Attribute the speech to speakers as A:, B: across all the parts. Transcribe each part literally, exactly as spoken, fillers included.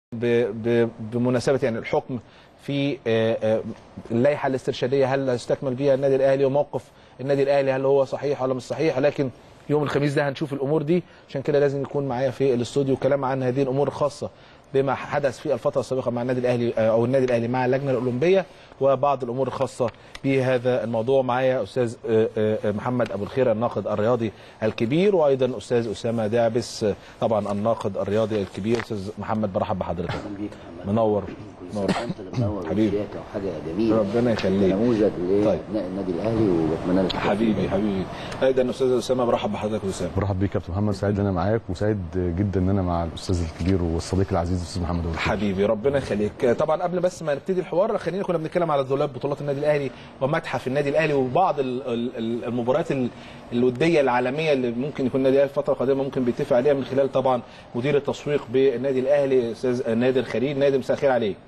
A: بمناسبه يعني الحكم في اللائحه الاسترشاديه، هل هيستكمل بيها النادي الاهلي وموقف النادي الاهلي هل هو صحيح ولا مش صحيح؟ لكن يوم الخميس ده هنشوف الامور دي، عشان كده لازم يكون معايا في الاستوديو كلام عن هذه الامور الخاصه بما حدث في الفتره السابقه مع النادي الاهلي او النادي الاهلي مع اللجنه الاولمبيه وبعض الامور الخاصه بهذا الموضوع. معايا استاذ محمد ابو الخير الناقد الرياضي الكبير، وايضا استاذ اسامه دعبس طبعا الناقد الرياضي الكبير. استاذ محمد برحب بحضرتك. منور منور حبيبي،
B: حاجه جميله
A: ربنا يخليك،
B: نموذج لابناء النادي الاهلي وبتمنى لك
A: حبيبي حبيبي. ايضا استاذ اسامه برحب بحضرتك. اسامه
C: برحب بيك كابتن محمد، سعيد ان انا معاك وسعيد جدا ان انا مع الاستاذ الكبير والصديق العزيز الاستاذ محمد ابو الخير.
A: حبيبي ربنا يخليك. طبعا قبل بس ما نبتدي الحوار خلينا كنا بنتكلم على دولاب بطولات النادي الاهلي ومتحف النادي الاهلي وبعض المباريات الوديه العالميه اللي ممكن يكون النادي الاهلي الفتره القادمه ممكن بيتفق عليها من خلال طبعا مدير التسويق بالنادي الاهلي استاذ نادر خليل. نادر مساء الخير عليك.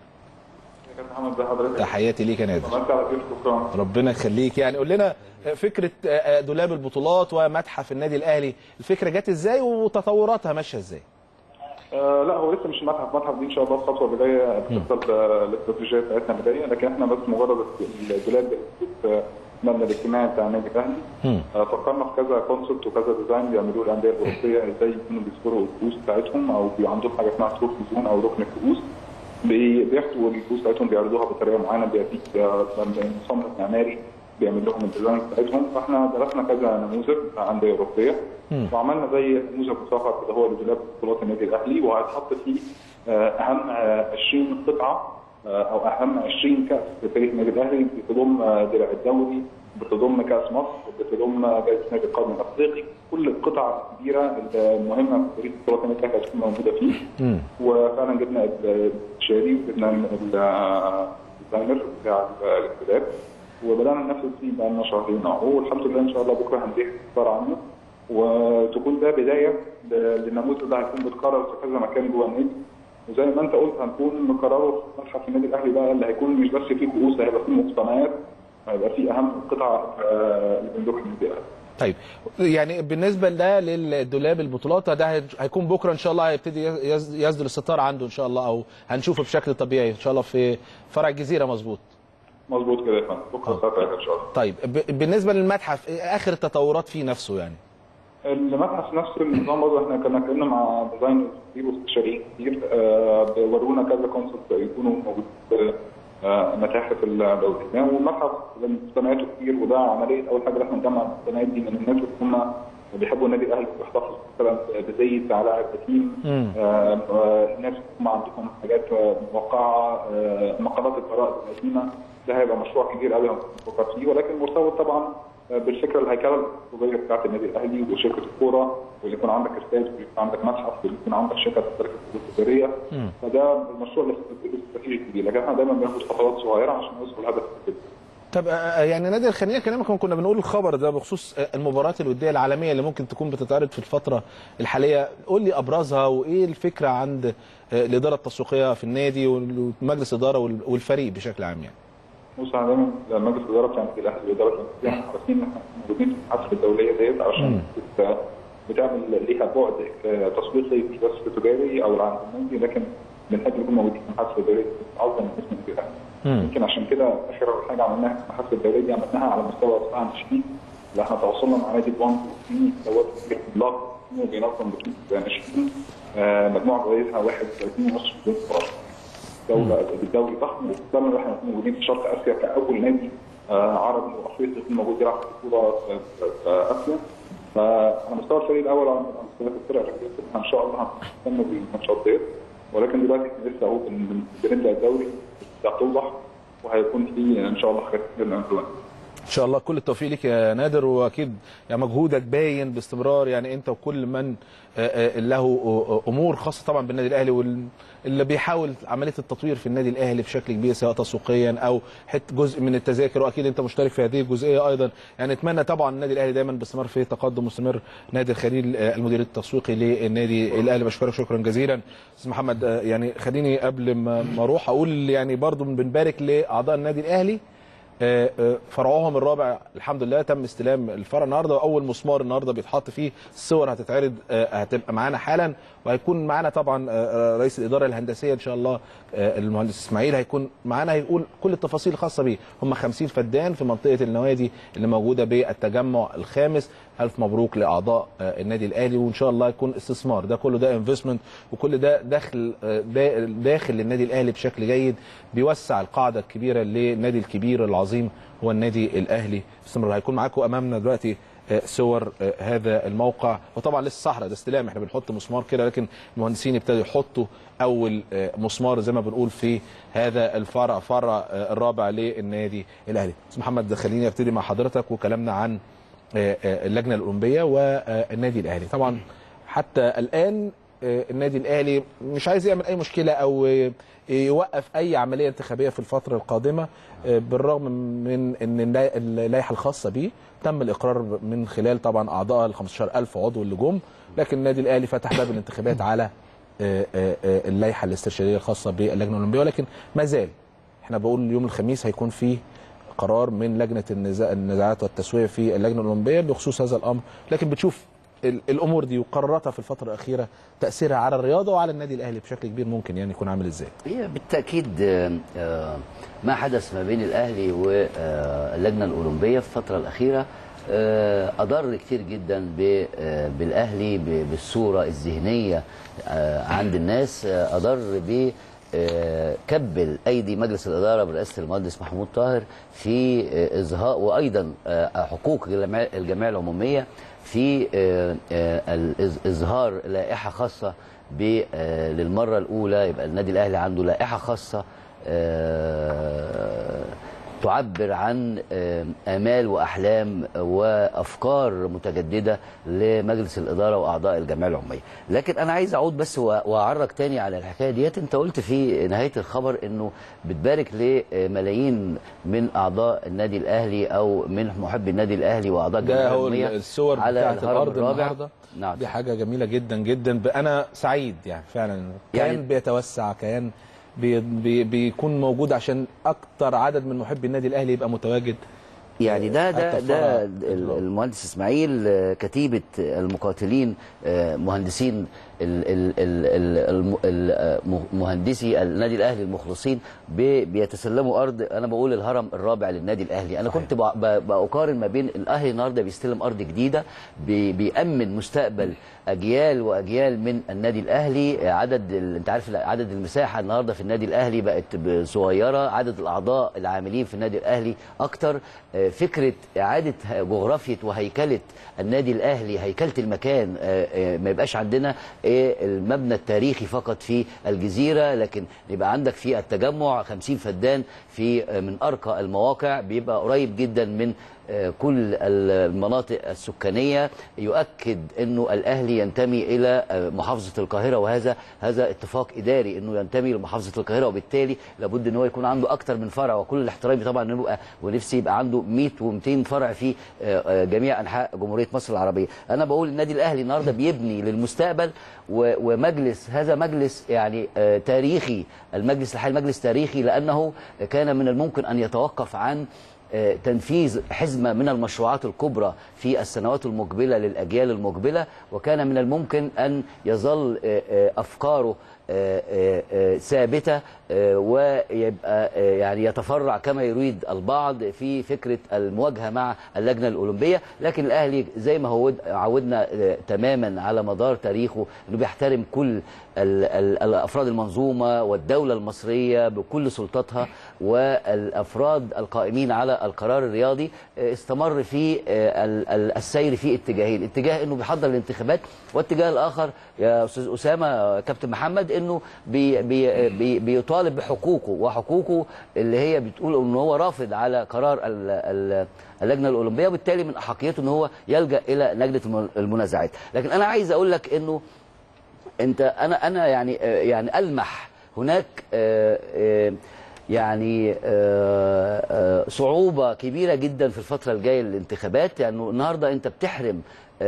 D: محمد ازي حضرتك؟
A: تحياتي ليك يا نادر.
D: شكرا.
A: ربنا يخليك. يعني قول لنا فكره دولاب البطولات ومتحف النادي الاهلي، الفكره جت ازاي وتطوراتها ماشيه ازاي؟
D: آه لا هو لسه مش متحف، متحف دي ان شاء الله الخطوه بدايه بتحصل الاستراتيجيه بتاعتنا بدايه، لكن احنا بس مجرد الدولاب في المبنى الاجتماعي بتاع النادي الاهلي. آه فكرنا في كذا كونسبت وكذا ديزاين بيعملوه الانديه الاوروبيه، ازاي يكونوا بيذكروا الكؤوس بتاعتهم او عندهم حاجه اسمها تروفي زون او ركن الكؤوس، بياخدوا الكؤوس بتاعتهم بيعرضوها بطريقه معينه، بيأتيك مصمم معماري بيعمل لهم الديزاين بتاعتهم. فاحنا درسنا كذا نموذج انديه اوروبيه وعملنا زي نموذج مصغر كده هو لدولاب بطولات النادي الاهلي، وهيتحط فيه اهم عشرين قطعه او اهم عشرين كاس في تاريخ النادي الاهلي، بتضم درع الدوري، بتضم كاس مصر، بتضم جائزه نادي القرن الافريقي، كل القطع الكبيره المهمه في تاريخ بطولات النادي الاهلي هتكون موجوده فيه. وفعلا جبنا الشاري وجبنا الديزاينر بتاع الاختلاف وبدانا ننفذ فيه بقى لنا شهرين اهو، والحمد لله ان شاء الله بكره هنديك اخبار عنه وتكون ده بدايه للنموذج ده هيكون بيتكرر في كذا مكان جوه النادي. وزي ما انت قلت هنكون مكرره في متحف النادي الاهلي بقى اللي هيكون مش بس فيه كؤوس، ده هيبقى فيه مقتنيات، هيبقى فيه اهم القطع اللي بندوق النادي الاهلي.
A: طيب يعني بالنسبه لده للدولاب البطولات ده هيكون بكره ان شاء الله، هيبتدي يصدر الستار عنده ان شاء الله او هنشوفه بشكل طبيعي ان شاء الله في فرع الجزيره. مظبوط
D: مظبوط كده يا فندم، بكره الساعه ثلاثة ان شاء الله.
A: طيب بالنسبه للمتحف اخر التطورات فيه نفسه؟ يعني
D: المتحف نفس النظام برضه احنا كنا اتكلمنا مع ديزاينرز كتير واستشاريين كتير آه ورونا كذا كونسبت يكونوا موجودين في آه متاحف الدوليه، والمتحف مقتنياته كتير، وده عمليه اول حاجه احنا نجمع المقتنيات دي من الناس اللي هم بيحبوا النادي الاهلي وبيحتفظوا مثلا بزي بتاع لاعب قديم، الناس هم عندهم حاجات موقعه آه مقالات القراءه القديمه، ده هيبقى مشروع كبير قوي هنفكر فيه، ولكن مرتبط طبعا بالفكره الهيكله الاقتصاديه بتاعت النادي الاهلي وشركه الكوره، واللي يكون عندك استاد واللي يكون عندك متحف واللي يكون عندك شركه تمتلك الحقوق التجاريه، فده المشروع الاستراتيجي الكبير، لكن احنا دايما بناخد خطوات صغيره عشان نوصل للهدف الكبير.
A: طب يعني نادر خلينا كلامك كنا بنقول الخبر ده بخصوص المباريات الوديه العالميه اللي ممكن تكون بتتعرض في الفتره الحاليه، قول لي ابرزها وايه الفكره عند الاداره التسويقيه في النادي ومجلس الاداره والفريق بشكل عام. يعني
D: بص انا دايما مجلس الاداره بتاع النادي الاهلي والاداره التنفيذيه حريصين ان احنا موجودين في المحافل الدوليه ديت عشان بتعمل ليها بعد تسويقي مش بس تجاري او عند النادي، لكن بنحب نكون موجودين في المحافل الدوليه تعظم اسم النادي الاهلي. يمكن عشان كده اخر حاجه عملناها في المحافل الدوليه دي عملناها على مستوى قطاع الناشئين، اللي احنا تواصلنا مع نادي بوان في دوت بلاك بينظم بطوله ناشئين مجموعه جوائزها واحد وثلاثين ونص مليون دولار. دوله بالدوري ضخم، وفعلا احنا موجودين في شرق اسيا كاول نادي عربي وافريقي يكون موجود يلعب في بطوله في اسيا. فعلى مستوى الفريق الاول على مستوى الفرق الرجاليه ان شاء الله هنهتم بالماتشات ديت، ولكن دلوقتي احنا لسه اهو بنبدا الدوري هتوضح وهيكون في ان شاء الله حاجات كتير نعملها.
A: ان شاء الله كل التوفيق ليك يا نادر، واكيد يعني مجهودك باين باستمرار، يعني انت وكل من له امور خاصه طبعا بالنادي الاهلي واللي بيحاول عمليه التطوير في النادي الاهلي بشكل كبير سواء تسويقيا او حته جزء من التذاكر، واكيد انت مشترك في هذه الجزئيه ايضا. يعني اتمنى طبعا النادي الاهلي دايما باستمرار في تقدم مستمر. نادر خليل المدير التسويقي للنادي الاهلي، بشكرك شكرا جزيلا. استاذ محمد يعني خليني قبل ما اروح اقول يعني برضو بنبارك لاعضاء النادي الاهلي فرعهم الرابع الحمد لله تم استلام الفرع النهارده، واول مسمار النهارده بيتحط فيه، الصور هتتعرض هتبقى معانا حالا، وهيكون معانا طبعا رئيس الاداره الهندسيه ان شاء الله المهندس اسماعيل هيكون معانا، هيقول كل التفاصيل الخاصه بيه. هم خمسين فدان في منطقه النوادي اللي موجوده بالتجمع الخامس. الف مبروك لاعضاء النادي الاهلي، وان شاء الله يكون استثمار، ده كله ده انفستمنت، وكل ده داخل داخل للنادي الاهلي بشكل جيد، بيوسع القاعده الكبيره للنادي الكبير العظيم هو النادي الاهلي. استمرار. هيكون معاكم امامنا دلوقتي صور هذا الموقع، وطبعا لسه صحراء، ده استلام، احنا بنحط مسمار كده، لكن المهندسين ابتدوا يحطوا اول مسمار زي ما بنقول في هذا الفرع، فرع الرابع للنادي الاهلي. استاذ محمد خليني ابتدي مع حضرتك وكلامنا عن اللجنه الاولمبيه والنادي الاهلي. طبعا حتى الان النادي الاهلي مش عايز يعمل اي مشكله او يوقف اي عمليه انتخابيه في الفتره القادمه، بالرغم من ان اللائحه الخاصه به تم الاقرار من خلال طبعا اعضاء ال خمستاشر ألف عضو اللي جم، لكن النادي الاهلي فتح باب الانتخابات على اللائحه الاسترشاديه الخاصه باللجنه الاولمبيه. ولكن ما زال احنا بقول يوم الخميس هيكون فيه قرار من لجنه النزاعات والتسويه في اللجنه الاولمبيه بخصوص هذا الامر. لكن بتشوف الامور دي وقراراتها في الفتره الاخيره تاثيرها على الرياضه وعلى النادي الاهلي بشكل كبير ممكن يعني يكون عامل ازاي؟
B: هي بالتاكيد ما حدث ما بين الاهلي واللجنه الاولمبيه في الفتره الاخيره اضر كتير جدا بالاهلي بالصوره الذهنيه عند الناس، اضر ب كبل ايدي مجلس الاداره برئاسه المهندس محمود طاهر في اظهار وايضا حقوق الجمعيه العموميه في اظهار لائحه خاصه للمره الاولى. يبقى النادي الاهلي عنده لائحه خاصه تعبر عن آمال وأحلام وأفكار متجددة لمجلس الإدارة وأعضاء الجمعية العمومية. لكن أنا عايز أعود بس وأعرج تاني على الحكاية ديت. أنت قلت في نهاية الخبر إنه بتبارك لملايين من أعضاء النادي الأهلي أو من محبي النادي الأهلي وأعضاء الجمعية العمومية
A: ده هو الصور
B: على
A: بتاعت الأرض النهارده.
B: نعم.
A: دي حاجة جميلة جدا جدا، أنا سعيد يعني فعلا. كيان يعني بيتوسع، كيان بي بي بيكون موجود عشان اكتر عدد من محبي النادي الاهلي يبقى متواجد.
B: يعني ده ده ده المهندس اسماعيل كتيبه المقاتلين مهندسين مهندسي النادي الاهلي المخلصين بيتسلموا ارض، انا بقول الهرم الرابع للنادي الاهلي. انا كنت بقارن ما بين الاهلي النهارده بيستلم ارض جديده بيامن مستقبل اجيال واجيال من النادي الاهلي. عدد انت عارف عدد المساحه النهارده في النادي الاهلي بقت صغيره، عدد الاعضاء العاملين في النادي الاهلي اكتر. فكره اعاده جغرافيه وهيكله النادي الاهلي، هيكله المكان، ما يبقاش عندنا المبنى التاريخي فقط في الجزيره، لكن يبقى عندك في التجمع خمسين فدان في من ارقى المواقع، بيبقى قريب جدا من كل المناطق السكانيه. يؤكد انه الاهلي ينتمي الى محافظه القاهره، وهذا هذا اتفاق اداري انه ينتمي لمحافظه القاهره، وبالتالي لابد ان هو يكون عنده اكثر من فرع. وكل الاحترام طبعا انه يبقى ونفسي يبقى عنده مئة ومئتين فرع في جميع انحاء جمهوريه مصر العربيه. انا بقول النادي الاهلي النهارده بيبني للمستقبل، ومجلس هذا مجلس يعني تاريخي. المجلس الحالي مجلس تاريخي لانه كان من الممكن ان يتوقف عن تنفيذ حزمة من المشروعات الكبرى في السنوات المقبلة للأجيال المقبلة، وكان من الممكن أن يظل أفكاره ثابتة ويبقى يعني يتفرع كما يريد البعض في فكرة المواجهة مع اللجنة الأولمبية. لكن الأهلي زي ما هو عودنا تماما على مدار تاريخه أنه بيحترم كل الأفراد المنظومة والدولة المصرية بكل سلطاتها، والأفراد القائمين على القرار الرياضي. استمر في السير في اتجاهين، اتجاه أنه بيحضر الانتخابات، والاتجاه الآخر يا أستاذ أسامة كابتن محمد أنه بي بي بي بيطالب بحقوقه وحقوقه اللي هي بتقول أنه هو رافض على قرار اللجنة الأولمبية، وبالتالي من أحقيته أنه هو يلجأ إلى لجنة المنازعات. لكن أنا عايز أقول لك أنه أنت أنا أنا يعني يعني ألمح هناك يعني صعوبة كبيرة جدا في الفترة الجاية للانتخابات. يعني النهارده أنت بتحرم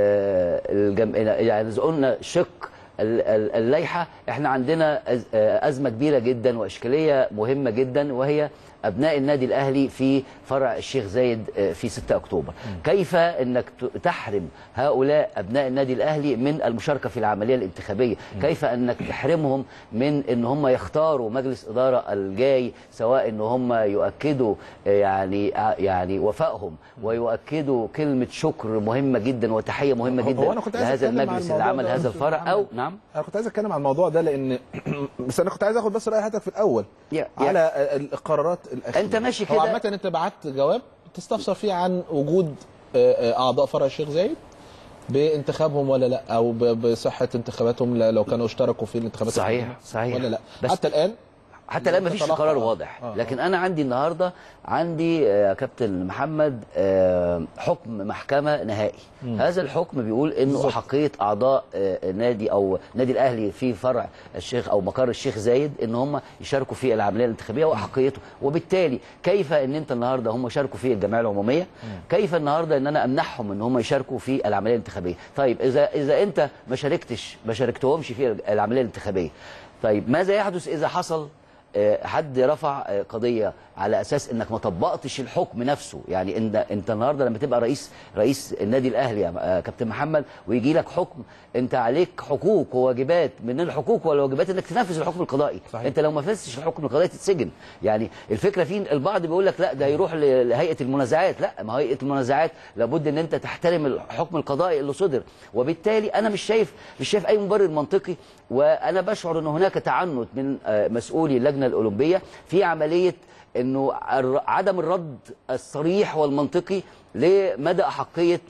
B: يعني إذا قلنا شق اللائحة، احنا عندنا أزمة كبيرة جدا وإشكالية مهمة جدا، وهي ابناء النادي الاهلي في فرع الشيخ زايد في ستة اكتوبر. كيف انك تحرم هؤلاء ابناء النادي الاهلي من المشاركه في العمليه الانتخابيه؟ كيف انك تحرمهم من ان هم يختاروا مجلس اداره الجاي، سواء ان هم يؤكدوا يعني يعني وفائهم ويؤكدوا كلمه شكر مهمه جدا وتحيه مهمه جدا لهذا المجلس اللي عمل هذا الفرع. او نعم
A: انا كنت عايز اتكلم عن الموضوع ده لان بس انا كنت عايز اخد بس راي حضرتك في الاول
B: يا
A: على
B: يا
A: القرارات الاخيره.
B: انت ماشي
A: كده عامه انت بعت جواب تستفسر فيه عن وجود اعضاء فرع الشيخ زايد بانتخابهم ولا لا، او بصحه انتخاباتهم لو كانوا اشتركوا في الانتخابات
B: صحيح صحيح
A: ولا لا.
B: بس
A: حتى الان
B: حتى الان مفيش قرار واضح. آه. لكن انا عندي النهارده عندي يا كابتن محمد حكم محكمه نهائي. مم. هذا الحكم بيقول انه احقيه اعضاء نادي او نادي الاهلي في فرع الشيخ او مقر الشيخ زايد ان هم يشاركوا في العمليه الانتخابيه واحقيته، وبالتالي كيف ان انت النهارده هم شاركوا في الجمعيه العموميه، كيف النهارده ان انا امنحهم ان هم يشاركوا في العمليه الانتخابيه؟ طيب اذا اذا انت ما شاركتش ما شاركتهمش في العمليه الانتخابيه، طيب ماذا يحدث اذا حصل حد رفع قضيه على اساس انك ما طبقتش الحكم نفسه؟ يعني انت انت النهارده لما تبقى رئيس رئيس النادي الاهلي يا كابتن محمد ويجي لك حكم، انت عليك حقوق وواجبات، من الحقوق والواجبات انك تنفذ الحكم القضائي. صحيح. انت لو ما نفذتش الحكم القضائي تتسجن. يعني الفكره في البعض بيقول لك لا ده هيروح لهيئه المنازعات، لا ما هيئه المنازعات لابد ان انت تحترم الحكم القضائي اللي صدر، وبالتالي انا مش شايف مش شايف اي مبرر منطقي، وانا بشعر ان هناك تعنت من مسؤولي اللجنه الاولمبيه في عمليه انه عدم الرد الصريح والمنطقي لمدى احقيه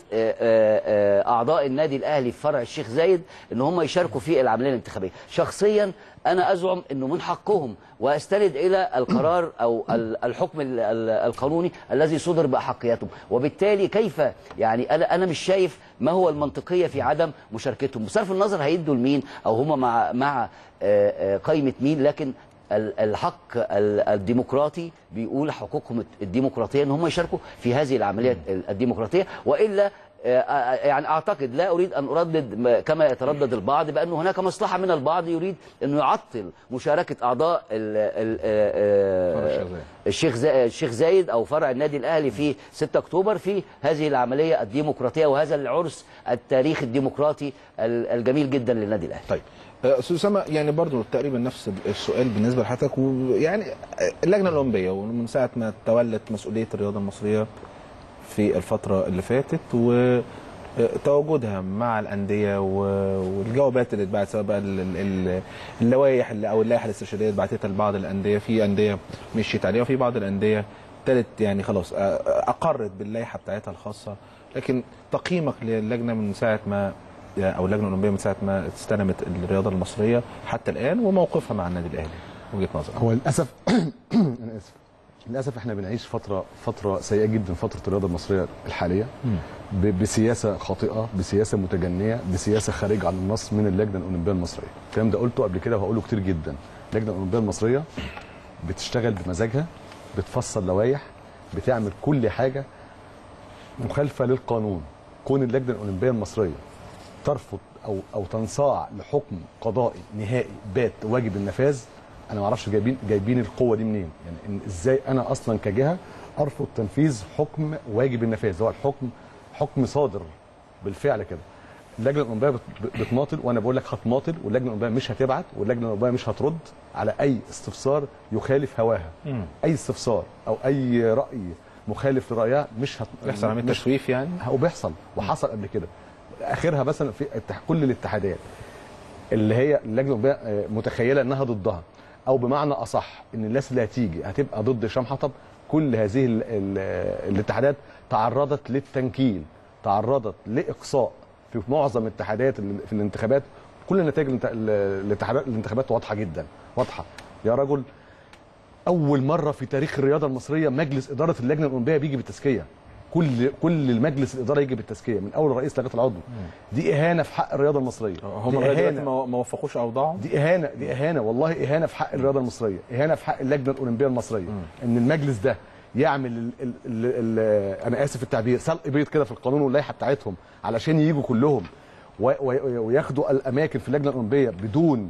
B: اعضاء النادي الاهلي في فرع الشيخ زايد ان هم يشاركوا في العمليه الانتخابيه. شخصيا انا ازعم انه من حقهم، واستند الى القرار او الحكم القانوني الذي صدر باحقيتهم، وبالتالي كيف يعني انا انا مش شايف ما هو المنطقيه في عدم مشاركتهم، بصرف النظر هيدوا لمين او هم مع مع قائمه مين، لكن الحق الديمقراطي بيقول حقوقهم الديمقراطيه ان هم يشاركوا في هذه العمليه الديمقراطيه. والا يعني اعتقد لا اريد ان اردد كما يتردد البعض بان هناك مصلحه من البعض يريد انه يعطل مشاركه اعضاء الشيخ الشيخ زايد او فرع النادي الاهلي في ستة اكتوبر في هذه العمليه الديمقراطيه وهذا العرس التاريخي الديمقراطي الجميل جدا للنادي الاهلي.
A: طيب استاذ اسامه، يعني برضو تقريبا نفس السؤال بالنسبه لحضرتك، ويعني اللجنه الاولمبيه ومن ساعه ما تولت مسؤوليه الرياضه المصريه في الفتره اللي فاتت وتواجدها مع الانديه والجوابات اللي اتبعت سواء بقى اللوائح او اللائحه الاسترشاديه اللي اتبعتها لبعض الانديه، في انديه مشيت عليها وفي بعض الانديه ابتدت يعني خلاص اقرت باللائحه بتاعتها الخاصه، لكن تقييمك للجنه من ساعه ما او اللجنه الاولمبيه من ساعه ما استلمت الرياضه المصريه حتى الان وموقفها مع النادي الاهلي وجهه نظرك؟
C: هو للاسف انا اسف للاسف احنا بنعيش فتره فتره سيئه جدا، فتره الرياضه المصريه الحاليه بسياسه خاطئه، بسياسه متجنيه، بسياسه خارجه عن النص من اللجنه الاولمبيه المصريه. الكلام ده قلته قبل كده وهقوله كتير جدا. اللجنه الاولمبيه المصريه بتشتغل بمزاجها، بتفصل لوائح، بتعمل كل حاجه مخالفه للقانون. كون اللجنه الاولمبيه المصريه ترفض او او تنصاع لحكم قضائي نهائي بات واجب النفاذ، انا ما اعرفش جايبين جايبين القوه دي منين. يعني إن ازاي انا اصلا كجهه ارفض تنفيذ حكم واجب النفاذ؟ هو الحكم حكم صادر بالفعل كده. اللجنه الاولمبيه بتماطل، وانا بقول لك هتماطل، واللجنه الاولمبيه مش هتبعت، واللجنه الاولمبيه مش هترد على اي استفسار يخالف هواها. مم. اي استفسار او اي راي مخالف لرايها مش هت...
A: بيحصل عمليه تشويف يعني،
C: وبيحصل وحصل قبل كده. اخرها مثلا في كل الاتحادات اللي هي اللجنه الاولمبيه متخيله انها ضدها، او بمعنى اصح ان الناس اللي هتيجي هتبقى ضد هشام حطب. كل هذه ال ال الاتحادات تعرضت للتنكيل، تعرضت لاقصاء في معظم الاتحادات في الانتخابات. كل نتائج الانتخابات الانتخابات واضحه جدا، واضحه يا رجل. اول مره في تاريخ الرياضه المصريه مجلس اداره اللجنه الاولمبيه بيجي بالتزكيه. كل كل المجلس الاداره يجي بالتزكيه من اول الرئيس لغايه العضو. دي اهانه في حق الرياضه المصريه.
A: هم لغايه دلوقتي ما وفقوش اوضاعهم.
C: دي اهانه دي اهانه والله، اهانه في حق الرياضه المصريه، اهانه في حق اللجنه الاولمبيه المصريه. مم. ان المجلس ده يعمل ال ال ال ال انا اسف التعبير سلق بيض كده في القانون واللائحه بتاعتهم علشان يجوا كلهم وياخدوا الاماكن في اللجنه الاولمبيه بدون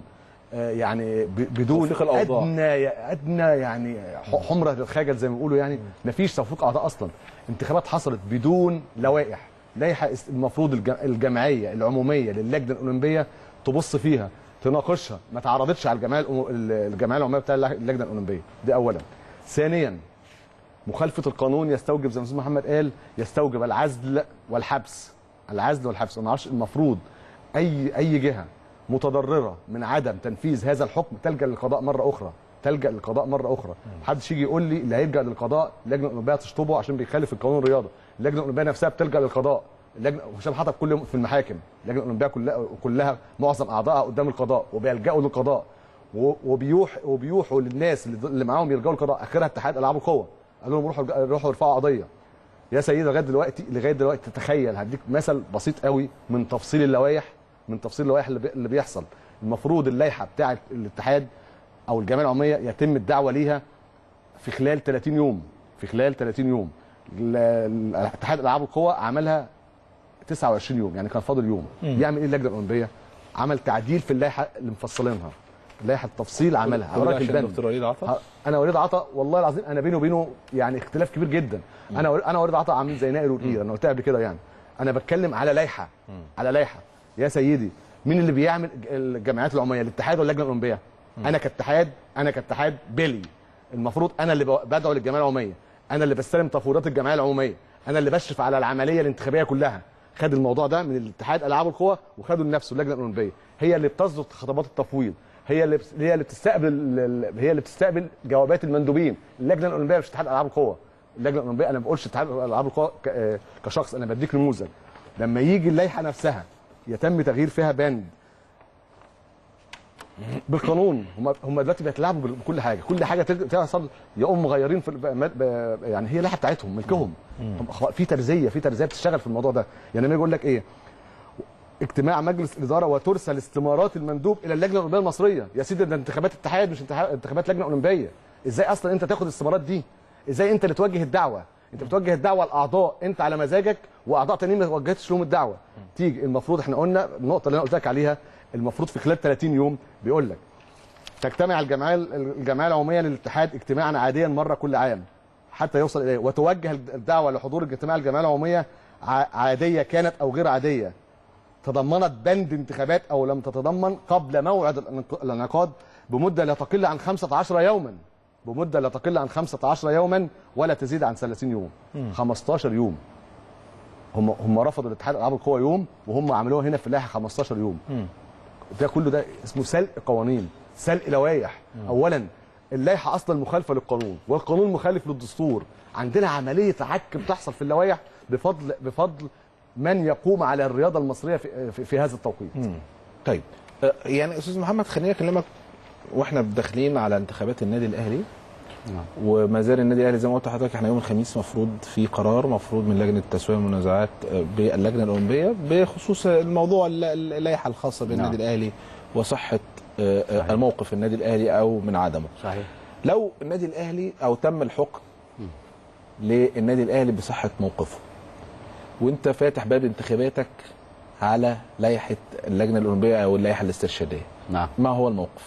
C: يعني بدون ادنى ادنى يعني حمره للخجل زي ما بيقولوا، يعني مفيش توفيق اعضاء اصلا. انتخابات حصلت بدون لوائح، لائحه المفروض الجمعيه العموميه للجنه الاولمبيه تبص فيها تناقشها، ما تعرضتش على الجمعيه الجمعيه العموميه بتاع اللجنه الاولمبيه دي اولا. ثانيا مخالفه القانون يستوجب زي ما استاذ محمد قال يستوجب العزل والحبس. العزل والحبس، ما اعرفش المفروض اي اي جهه متضرره من عدم تنفيذ هذا الحكم تلجا للقضاء مره اخرى، تلجا للقضاء مره اخرى. محدش يجي يقول لي اللي هيلجا للقضاء اللجنه الاولمبيه تشطبه عشان بيخالف القانون الرياضه. اللجنه الاولمبيه نفسها بتلجا للقضاء، اللجنه هشام حطب كل يوم في المحاكم، اللجنه الاولمبيه كلها كلها معظم اعضائها قدام القضاء وبيلجأوا للقضاء وبيوح وبيوحوا للناس اللي معاهم يلجأوا للقضاء. اخرها اتحاد العاب القوه قالوا لهم روحوا روحوا ارفعوا قضيه. يا سيدي لغايه دلوقتي لغايه دلوقتي تتخيل، هديك مثل بسيط قوي من تفصيل اللوائح من تفصيل اللوائح اللي بيحصل. المفروض اللائحه بتاعه الاتحاد او الجمعيه العموميه يتم الدعوه ليها في خلال ثلاثين يوم، في خلال ثلاثين يوم. اتحاد العاب القوى عملها تسعة وعشرين يوم، يعني كان فاضل يوم. مم. يعمل ايه اللجنه الاولمبيه؟ عمل تعديل في اللائحه اللي مفصلينها، لائحه التفصيل عملها
A: وراك البند. دكتور وليد عطا،
C: انا وليد عطا والله العظيم انا بيني وبينه يعني اختلاف كبير جدا. مم. انا انا وليد عطا عاملين زي نائر والقير، انا قلتها قبل كده. يعني انا بتكلم على لائحه، على لائحه. يا سيدي مين اللي بيعمل الجمعيات العموميه؟ الاتحاد ولا اللجنه الاولمبيه؟ انا كاتحاد انا كاتحاد بيلي المفروض انا اللي بدعو للجمعيه العموميه، انا اللي بستلم تفويضات الجمعيه العموميه، انا اللي بشرف على العمليه الانتخابيه كلها. خد الموضوع ده من الاتحاد العاب القوى وخده لنفسه اللجنه الاولمبيه، هي اللي بتصدر خطابات التفويض، هي اللي هي اللي بتستقبل هي اللي بتستقبل جوابات المندوبين. اللجنه الاولمبيه مش اتحاد العاب القوى. اللجنه الاولمبيه انا ما بقولش اتحاد العاب القوى كشخص، انا بديك نموذج. لما يجي اللائحه نفسها يتم تغيير فيها بند بالقانون، هم هم دلوقتي بيتلاعبوا بكل حاجه، كل حاجه تحصل يقوموا مغيرين في يعني هي اللائحه بتاعتهم ملكهم. في ترزيه في ترزيه بتشتغل في الموضوع ده. يعني انا يقول لك ايه؟ اجتماع مجلس الاداره وترسل استمارات المندوب الى اللجنه الاولمبيه المصريه. يا سيدي ده انتخابات اتحاد مش انتخابات لجنه اولمبيه. ازاي اصلا انت تاخد الاستمارات دي؟ ازاي انت اللي توجه الدعوه؟ انت بتوجه الدعوه لاعضاء انت على مزاجك، واعضاء تانيين ما وجهتش لهم الدعوه. تيجي المفروض احنا قلنا النقطه اللي انا قلت لك عليها، المفروض في خلال ثلاثين يوم بيقول لك تجتمع الجمعيه الجمعيه العموميه للاتحاد اجتماعا عاديا مره كل عام حتى يوصل اليه، وتوجه الدعوه لحضور اجتماع الجمعيه العموميه عاديه كانت او غير عاديه، تضمنت بند انتخابات او لم تتضمن، قبل موعد الانعقاد بمده لا تقل عن خمسة عشر يوما، بمده لا تقل عن خمسة عشر يوما ولا تزيد عن ثلاثين يوم. م. خمسة عشر يوم. هم هم رفضوا الاتحاد العاب القوى يوم، وهم عملوها هنا في اللائحه خمسة عشر يوم. م. ده كله ده اسمه سلق قوانين، سلق لوائح. م. اولا اللائحه اصلا مخالفه للقانون، والقانون مخالف للدستور. عندنا عمليه عك بتحصل في اللوائح بفضل بفضل من يقوم على الرياضه المصريه في, في, في هذا التوقيت.
A: م. طيب يعني استاذ محمد خليني اكلمك واحنا داخلين على انتخابات النادي الاهلي. نعم. وما زال النادي الاهلي زي ما قلت لحضرتك احنا يوم الخميس مفروض في قرار مفروض من لجنه التسويه والمنازعات باللجنه الاولمبيه بخصوص الموضوع اللائحه الخاصه بالنادي نعم. الاهلي وصحه صحيح. الموقف النادي الاهلي او من عدمه.
B: صحيح.
A: لو النادي الاهلي او تم الحكم م. للنادي الاهلي بصحه موقفه وانت فاتح باب انتخاباتك على لائحه اللجنه الاولمبيه او اللائحه الاسترشاديه.
B: نعم.
A: ما هو الموقف؟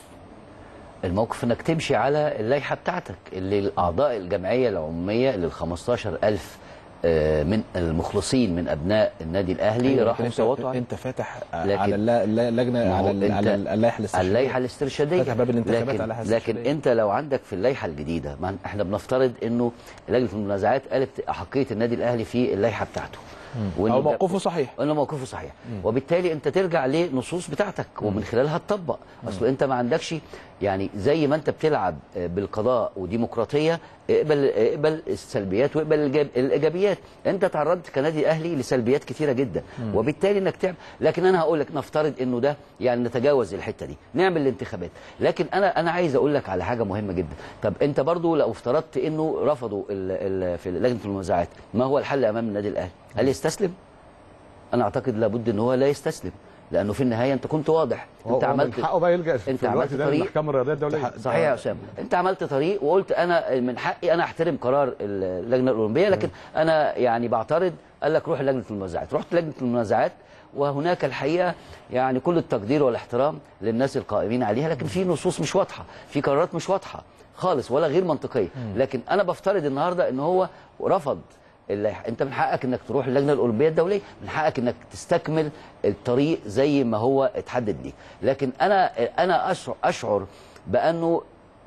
B: الموقف انك تمشي على اللائحه بتاعتك اللي الاعضاء الجمعيه العموميه لل خمستاشر ألف من المخلصين من ابناء النادي الاهلي أيوة راحوا صوتوا.
A: انت فاتح على اللجنه على على اللائحه الاسترشاديه
B: اللائحه الاسترشاديه
A: فاتح باب الانتخابات
B: لكن,
A: على اللائحه الاسترشاديه.
B: لكن انت لو عندك في اللائحه الجديده، احنا بنفترض انه لجنه المنازعات قالت احقيه النادي الاهلي في اللائحه بتاعته
A: او موقفه صحيح،
B: انه موقفه صحيح، مم. وبالتالي انت ترجع لنصوص بتاعتك ومن خلالها تطبق. اصل انت ما عندكش يعني زي ما انت بتلعب بالقضاء وديمقراطيه، اقبل اقبل السلبيات واقبل الايجابيات. انت تعرضت كنادي اهلي لسلبيات كثيره جدا، مم. وبالتالي انك تعمل. لكن انا هقول لك نفترض انه ده يعني نتجاوز الحته دي، نعمل الانتخابات. لكن انا انا عايز اقول لك على حاجه مهمه جدا. طب انت برضو لو افترضت انه رفضوا ال ال في لجنه المنازعات، ما هو الحل امام النادي الاهلي؟ هل يستسلم؟ انا اعتقد لابد ان هو لا يستسلم، لانه في النهايه انت كنت واضح. انت عملت
C: حقه بقى يلجا
B: انت
C: في
B: عملت طريق
C: المحكمه الرياضيه الدوليه.
B: صحيح يا اسامه، انت عملت طريق وقلت انا من حقي انا احترم قرار اللجنه الاولمبيه، لكن انا يعني بعترض. قال لك روح لجنه المنازعات، رحت لجنه المنازعات وهناك الحقيقه يعني كل التقدير والاحترام للناس القائمين عليها، لكن في نصوص مش واضحه، في قرارات مش واضحه خالص ولا غير منطقيه. لكن انا بفترض النهارده ان هو رفض اللائحه. انت من حقك انك تروح اللجنه الاولمبيه الدوليه، من حقك انك تستكمل الطريق زي ما هو اتحدد ليك. لكن انا انا اشعر, أشعر بانه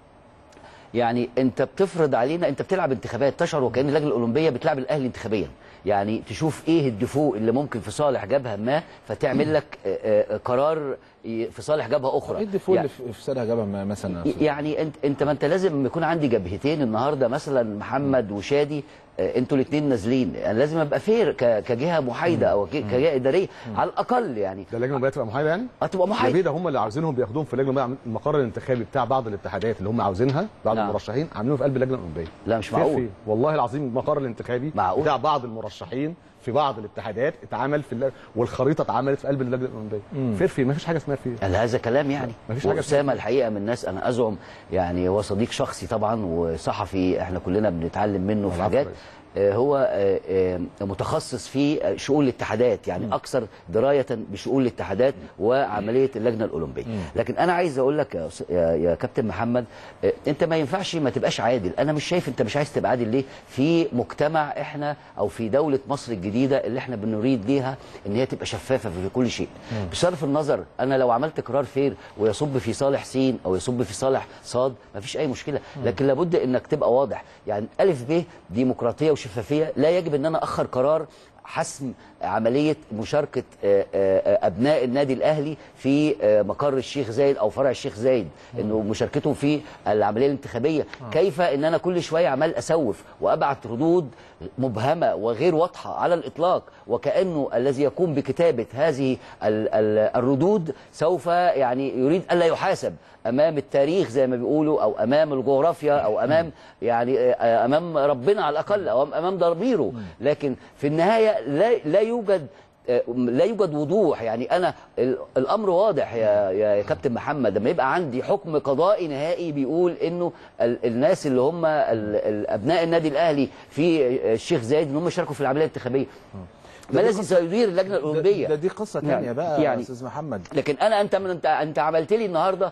B: يعني انت بتفرض علينا، انت بتلعب انتخابات، تشعر وكأن اللجنه الاولمبيه بتلعب الاهلي انتخابيا، يعني تشوف ايه الدفوق اللي ممكن في صالح جبهه ما فتعمل لك قرار في صالح جبهه اخرى.
A: ايه الدفوق
B: يعني
A: اللي في صالح جبهه مثلا؟
B: يعني انت انت ما انت لازم يكون عندي جبهتين النهارده، مثلا محمد وشادي، انتوا الاثنين نازلين، انا لازم ابقى فير كجهه محايده او كجهه اداريه على الاقل. يعني
C: ده اللجنه الأولمبية تبقى محايده يعني؟
B: هتبقى محايده.
C: ده هم اللي عاوزينهم بياخدوهم في اللجنه الأولمبية، المقر الانتخابي بتاع بعض الاتحادات اللي هم عاوزينها، بعض
B: نعم.
C: المرشحين عاملينه في قلب اللجنه الاولمبيه.
B: لا مش معقول
C: والله العظيم المقر الانتخابي
B: معقول.
C: بتاع بعض المرشحين في بعض الاتحادات اتعمل في اللجنة، والخريطه اتعملت في قلب اللجنه الاولمبيه. فير في ما فيش حاجه اسمها فير.
B: هذا كلام يعني.
C: مفيش حاجه.
B: اسامه الحقيقه من الناس انا ازعم يعني هو صديق شخصي طبعا وصحفي احنا كلنا بنتعلم منه في حاجات. هو متخصص في شؤون الاتحادات، يعني اكثر درايه بشؤون الاتحادات وعمليه اللجنه الاولمبيه. لكن انا عايز اقول لك يا, يا كابتن محمد، انت ما ينفعش ما تبقاش عادل. انا مش شايف انت مش عايز تبقى عادل ليه في مجتمع احنا او في دوله مصر الجديده اللي احنا بنريد ليها ان هي تبقى شفافه في كل شيء. بصرف النظر انا لو عملت قرار فير ويصب في صالح سين او يصب في صالح صاد ما فيش اي مشكله، لكن لابد انك تبقى واضح. يعني الف ب ديمقراطيه شفافية، لا يجب ان انا اخر قرار حسم عمليه مشاركه ابناء النادي الاهلي في مقر الشيخ زايد او فرع الشيخ زايد، انه مشاركتهم في العمليه الانتخابيه. كيف ان انا كل شويه عمال اسوف وابعت ردود مبهمه وغير واضحه على الاطلاق، وكانه الذي يقوم بكتابه هذه الردود سوف يعني يريد الا يحاسب امام التاريخ زي ما بيقولوا، او امام الجغرافيا، او امام يعني امام ربنا على الاقل، او امام ضميره. لكن في النهايه لا لا يوجد لا يوجد وضوح. يعني انا الامر واضح يا يا كابتن محمد، لما يبقى عندي حكم قضائي نهائي بيقول انه الناس اللي هم ابناء النادي الاهلي في الشيخ زايد ان هم يشاركوا في العمليه الانتخابيه، ما الذي سيدير اللجنه الاولمبيه؟
A: ده دي قصه ثانيه يعني بقى يعني يا استاذ محمد.
B: لكن انا انت من انت انت عملت لي النهارده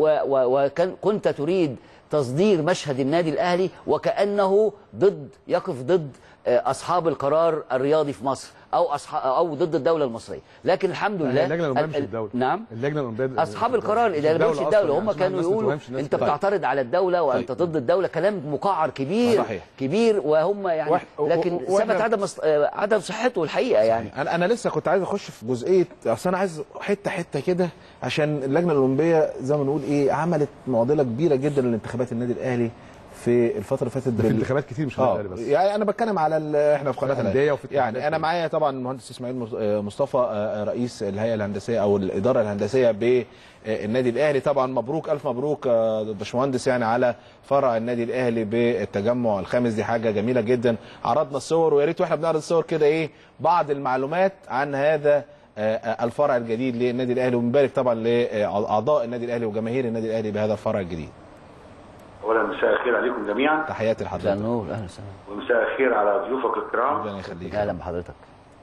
B: وكان كنت تريد تصدير مشهد النادي الاهلي وكانه ضد يقف ضد اصحاب القرار الرياضي في مصر او اصحاب او ضد الدوله المصريه. لكن الحمد لله
C: اللجنه الاولمبيه مش الدوله.
B: نعم
C: اللجنه الاولمبيه
B: اصحاب القرار الاداري مش الدوله. هم كانوا يقولوا انت بتعترض على الدوله وانت ضد الدوله، كلام مقعر كبير صحيح. كبير وهم يعني لكن ثبت عدم عدم صحته الحقيقه. يعني
A: انا انا لسه كنت عايز اخش في جزئيه، اصل انا عايز حته حته كده عشان اللجنه الاولمبيه زي ما نقول ايه عملت معضله كبيره جدا للانتخابات النادي الاهلي في الفتره اللي فاتت.
C: في انتخابات كتير مش
A: اه
C: بس
A: يعني انا بتكلم على احنا في قناه
C: الانديه.
A: يعني انا معايا طبعا المهندس اسماعيل مصطفى رئيس الهيئه الهندسيه او الاداره الهندسيه بالنادي الاهلي. طبعا مبروك الف مبروك باشمهندس يعني على فرع النادي الاهلي بالتجمع الخامس، دي حاجه جميله جدا. عرضنا الصور ويا ريت واحنا بنعرض الصور كده ايه بعض المعلومات عن هذا الفرع الجديد للنادي الاهلي، وبنبارك طبعا لاعضاء النادي الاهلي وجماهير النادي الاهلي بهذا الفرع الجديد.
E: اولا مساء الخير عليكم جميعا.
A: تحياتي لحضرتك.
B: مساء النور، اهلا وسهلا.
E: ومساء الخير على ضيوفك الكرام.
A: ربنا يخليك.
B: اهلا بحضرتك.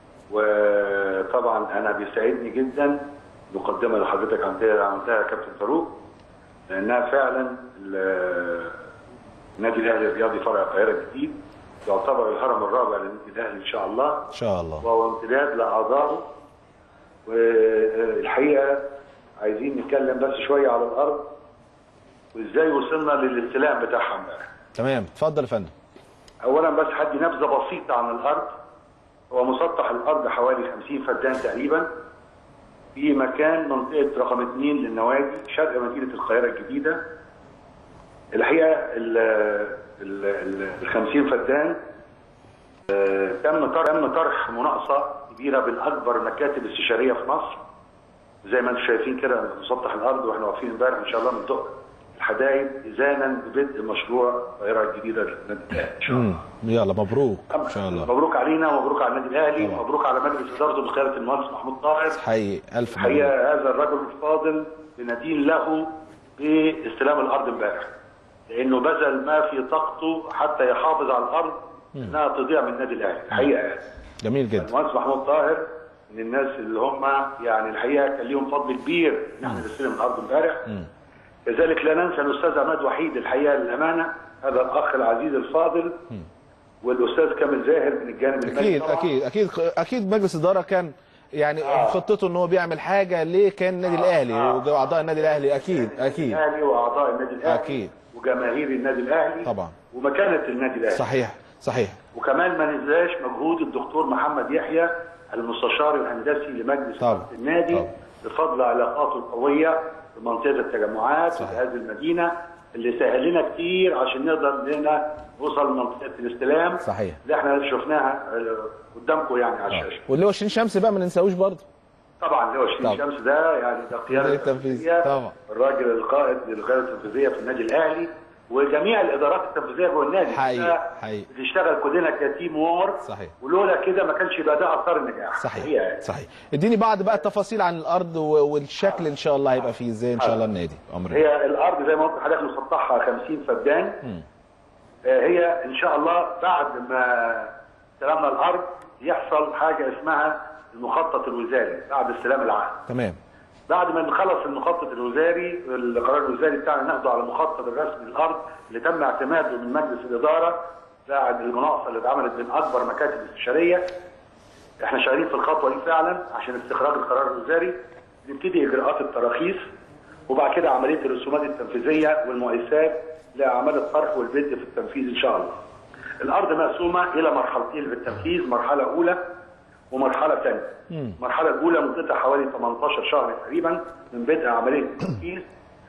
E: وطبعا انا بيسعدني جدا مقدمه لحضرتك عملتها يا كابتن فاروق، لانها فعلا النادي الاهلي الرياضي فرع القاهره الجديد يعتبر الهرم الرابع للنادي الاهلي ان شاء الله.
A: ان شاء الله.
E: وهو امتداد لاعضائه. والحقيقه عايزين نتكلم بس شويه على الارض وازاي وصلنا للاستلام بتاعها امبارح.
A: تمام، اتفضل يا فندم.
E: اولا بس هدي نبذه بسيطه عن الارض. هو مسطح الارض حوالي خمسين فدان تقريبا في مكان منطقه رقم اثنين للنوادي شرق مدينه القاهره الجديده. الحقيقه ال خمسين فدان تم تم طرح مناقصه كبيره بالاكبر المكاتب الاستشاريه في مصر زي ما انتم شايفين كده مسطح الارض، واحنا واقفين امبارح ان شاء الله من دق الحدائد اذانا ببدء مشروع القاهره الجديده للنادي الاهلي ان شاء الله.
A: يلا مبروك ان شاء الله.
E: مبروك علينا ومبروك على النادي الاهلي ومبروك على مجلس ادارته بقياده المهندس محمود طاهر.
A: حقيقي الف مبروك.
E: حقيقه هذا الرجل الفاضل بندين له باستلام الارض امبارح، لانه بذل ما في طاقته حتى يحافظ على الارض انها تضيع من النادي الاهلي. الحقيقه
A: جميل جدا.
E: المهندس محمود طاهر من الناس اللي هم يعني الحقيقه كان ليهم فضل كبير ان احنا نستلم الارض امبارح. كذلك لا ننسى الاستاذ عماد وحيد الحقيقه للامانه، هذا الاخ العزيز الفاضل، والاستاذ كامل زاهر من الجانب المالي.
A: اكيد اكيد اكيد اكيد مجلس الاداره كان يعني آه. خطته ان هو بيعمل حاجه ليه كان النادي آه. الاهلي آه. واعضاء النادي الاهلي اكيد اكيد
E: الاهلي واعضاء النادي الاهلي
A: اكيد
E: وجماهير النادي الاهلي
A: طبعا
E: ومكانه النادي الاهلي.
A: صحيح صحيح.
E: وكمان ما ننساش مجهود الدكتور محمد يحيى المستشار الهندسي لمجلس
A: طبعا.
E: النادي
A: طبعا.
E: بفضل علاقاته القويه في منطقه التجمعات في هذه المدينه اللي سهل لنا كتير عشان نقدر لنا نوصل لمنطقه الاستلام.
A: صحيح.
E: اللي احنا شفناها قدامكم يعني على الشاشه.
A: واللي هو شيرين شمس بقى ما ننساوش برضه.
E: طبعا اللي هو شيرين شمس ده يعني ده قياده
A: التنفيذيه طبعا.
E: الراجل القائد للقياده التنفيذيه في النادي الاهلي وجميع الادارات التنفيذيه جوه النادي.
A: حقيقي حقيقي.
E: بتشتغل كلنا كتيم وور.
A: صحيح.
E: ولولا كده ما كانش يبقى ده اثار النجاح.
A: صحيح يعني. صحيح. اديني بعض بقى التفاصيل عن الارض والشكل ان شاء الله هيبقى فيه ازاي ان شاء الله النادي.
E: امر هي الارض زي ما قلت لحضرتك مسطحها خمسين فدان. م. هي ان شاء الله بعد ما استلمنا الارض يحصل حاجه اسمها المخطط الوزاري بعد استلام العقد.
A: تمام.
E: بعد ما نخلص المخطط الوزاري القرار الوزاري بتاعنا ناخده على المخطط الرسمي للارض اللي تم اعتماده من مجلس الاداره بعد المناقصه اللي اتعملت بين اكبر مكاتب الاستشاريه. احنا شغالين في الخطوه دي فعلا عشان استخراج القرار الوزاري. نبتدي اجراءات التراخيص وبعد كده عمليه الرسومات التنفيذيه والمقايسات لاعمال الطرح والبدء في التنفيذ ان شاء الله. الارض مقسومه الى مرحلتين في التنفيذ، مرحله اولى ومرحله ثانيه. المرحله الاولى مدتها حوالي ثمانية عشر شهر تقريبا من بدء عمليه التنفيذ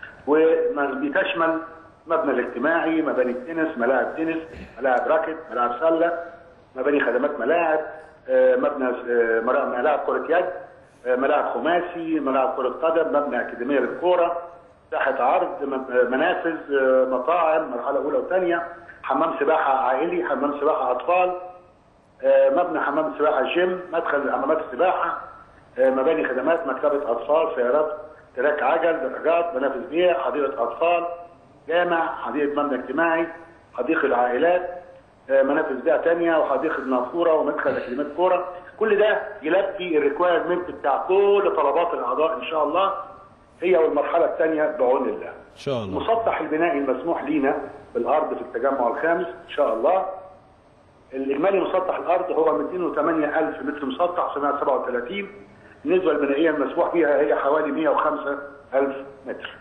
E: وبتشمل مبنى الاجتماعي، مباني التنس، ملاعب تنس، ملاعب راكت، ملاعب سله، مباني خدمات ملاعب، مبنى ملاعب كره يد، ملاعب خماسي، ملاعب كره قدم، مبنى اكاديميه للكوره، ساحه عرض، منافذ، مطاعم مرحله اولى وثانيه، حمام سباحه عائلي، حمام سباحه اطفال، مبنى حمام سباحه جيم، مدخل حمامات السباحه، مباني خدمات، مكتبه اطفال، سيارات تراك عجل، دراجات، منافذ بيع، حديقه اطفال، جامع، حديقه مبنى اجتماعي، حديقه العائلات، منافذ بيع ثانيه وحديقه نافوره ومدخل اكاديميه كوره. كل ده يلبي الريكوايرمنت بتاع كل طلبات الاعضاء ان شاء الله. هي والمرحله الثانيه بعون الله.
A: ان شاء الله.
E: المسطح البنائي المسموح لينا بالارض في التجمع الخامس ان شاء الله. الاجمالي مسطح الارض هو مئتين وثمانية ألف متر مسطح سنه سبعة وثلاثين. النسبه البنائيه المسموح بها هي حوالي مئة وخمسة ألف متر.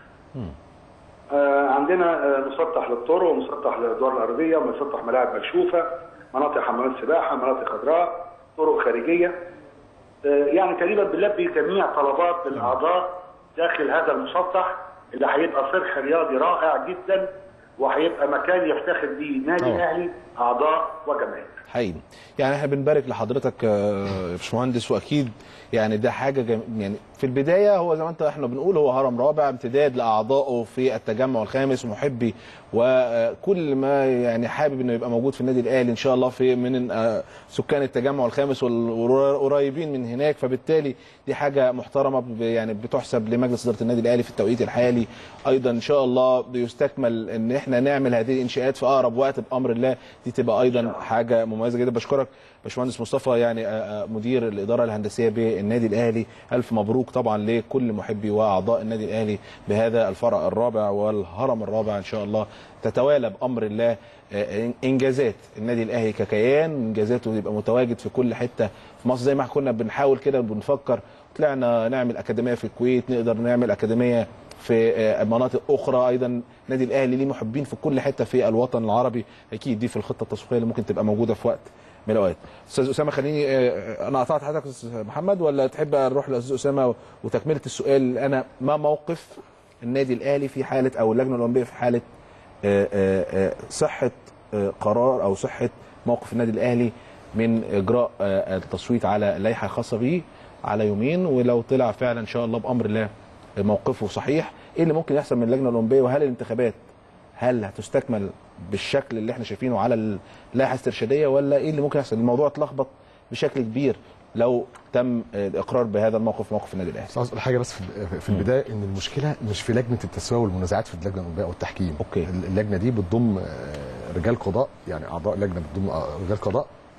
E: آه عندنا آه مسطح للطرق ومسطح للادوار الارضيه ومسطح ملاعب مكشوفه، مناطق حمامات سباحه، مناطق خضراء، طرق خارجيه. آه يعني تقريبا بنلبي جميع طلبات الاعضاء داخل هذا المسطح اللي هيبقى صرح رياضي رائع جدا وهيبقى مكان يفتخر به النادي الاهلي اعضاء وجماهير.
A: حقيقي. يعني احنا بنبارك لحضرتك يا باشمهندس، واكيد يعني ده حاجه جم... يعني في البدايه هو زي ما انت احنا بنقول هو هرم رابع امتداد لاعضائه في التجمع الخامس ومحبي وكل ما يعني حابب انه يبقى موجود في النادي الاهلي ان شاء الله في من سكان التجمع الخامس والقريبين من هناك. فبالتالي دي حاجه محترمه يعني بتحسب لمجلس اداره النادي الاهلي في التوقيت الحالي. ايضا ان شاء الله بيستكمل ان احنا نعمل هذه الانشاءات في اقرب وقت بامر الله، دي تبقى ايضا حاجه مميزه جدا. بشكرك باشمهندس مصطفى يعني مدير الاداره الهندسيه بالنادي الاهلي. الف مبروك طبعا لكل محبي واعضاء النادي الاهلي بهذا الفرع الرابع والهرم الرابع ان شاء الله. تتوالى بامر الله انجازات النادي الاهلي ككيان، انجازاته يبقى متواجد في كل حته في مصر زي ما كنا بنحاول كده بنفكر. طلعنا نعمل اكاديميه في الكويت، نقدر نعمل اكاديميه في مناطق اخرى. ايضا النادي الاهلي ليه محبين في كل حته في الوطن العربي. اكيد دي في الخطه التسويقيه اللي ممكن تبقى موجوده في وقت من الاوقات. استاذ اسامه خليني انا قطعت حضرتك استاذ محمد ولا تحب اروح لاستاذ اسامه وتكمله السؤال؟ انا ما موقف النادي الاهلي في حاله او اللجنه الاولمبيه في حاله صحه قرار او صحه موقف النادي الاهلي من اجراء التصويت على اللائحه الخاصه به على يومين، ولو طلع فعلا ان شاء الله بامر الله موقفه صحيح، ايه اللي ممكن يحصل من اللجنه الاولمبيه؟ وهل الانتخابات هل هتستكمل بالشكل اللي احنا شايفينه على اللائحه الاسترشاديه ولا ايه اللي ممكن يحصل؟ الموضوع اتلخبط بشكل كبير لو تم الاقرار بهذا الموقف موقف النادي الاهلي.
C: عاوز اقول حاجه بس في البدايه ان المشكله مش في لجنه التسويه والمنازعات في اللجنه الاولمبيه او التحكيم.
A: اوكي.
C: اللجنه دي بتضم رجال قضاء، يعني اعضاء لجنه بتضم رجال قضاء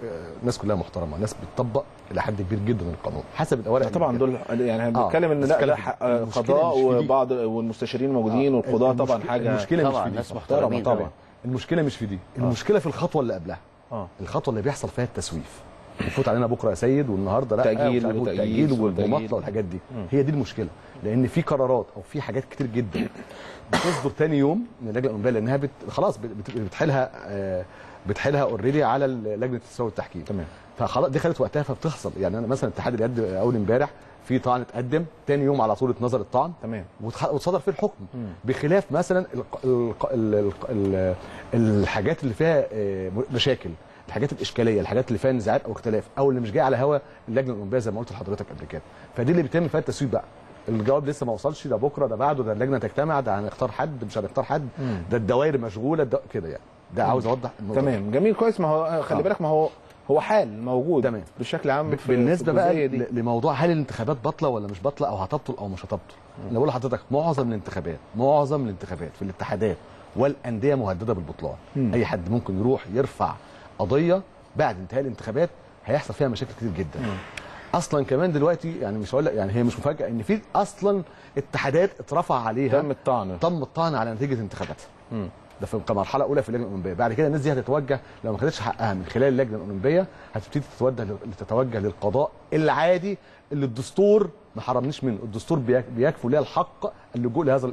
C: ناس كلها محترمه، ناس بتطبق الى حد كبير جدا القانون حسب الاوراق.
A: طبعا دول يعني بنتكلم
C: آه.
A: ان لا ده قضاء وبعض والمستشارين موجودين، والقضاء طبعا حاجه
C: المشكله
B: طبعا
C: مش في
B: ناس
C: دي
B: محترمين
C: طبعا. المشكله مش في دي، المشكله في الخطوه اللي قبلها.
A: اه
C: الخطوه اللي بيحصل فيها التسويف، يفوت علينا بكره يا سيد والنهارده لا،
A: تأجيل
C: والتأجيل والمماطله
A: وتأجيل.
C: والحاجات دي. هي دي المشكله، لان في قرارات او في حاجات كتير جدا بتصدر تاني يوم من اللجنه الاولمبيه، لانها بت... خلاص بت... بت... بتحيلها آه بتحيلها اوريدي على لجنه التساوي والتحكيم.
A: تمام.
C: فخلاص دي خدت وقتها فبتحصل. يعني انا مثلا اتحاد اليد اول امبارح في طعن اتقدم، تاني يوم على طول اتنظر الطعن
A: تمام
C: وتصدر فيه الحكم. مم. بخلاف مثلا ال... ال... ال... ال... الحاجات اللي فيها مشاكل، الحاجات الاشكاليه، الحاجات اللي فيها نزاعات او اختلاف او اللي مش جايه على هوا اللجنه الاولمبيه زي ما قلت لحضرتك قبل كده، فدي اللي بيتم فيها التسويق بقى. الجواب لسه ما وصلش، ده بكره، ده بعده، ده اللجنه تجتمع، ده هنختار حد، مش هنختار حد، مم. ده الدوائر مشغوله، ده كده يعني. ده عاوز اوضح
A: الموضوع. تمام، جميل، كويس. ما هو خلي آه. بالك، ما هو هو حال موجود
C: تمام
A: بشكل عام. في
C: بالنسبه
A: في
C: بقى
A: دي.
C: لموضوع هل الانتخابات باطله ولا مش باطله، او هتبطل او مش هتبطل. انا بقول لحضرتك معظم الانتخابات معظم الانتخابات في الاتحادات والانديه مهدده بالبطلان. مم. اي حد ممكن يروح يرفع قضيه بعد انتهاء الانتخابات هيحصل فيها مشاكل كتير جدا. مم. اصلا كمان دلوقتي يعني مش هقول لك يعني هي مش مفاجاه ان في اصلا اتحادات اترفع عليها
A: تم الطعن
C: تم الطعن على نتيجه انتخاباتها. ده في كمرحله اولى في اللجنه الاولمبيه. بعد كده الناس دي هتتوجه لو ما خدتش حقها من خلال اللجنه الاولمبيه هتبتدي تتوجه تتوجه للقضاء العادي اللي الدستور ما حرمنيش منه. الدستور بيكفل ليها الحق اللجوء لهذا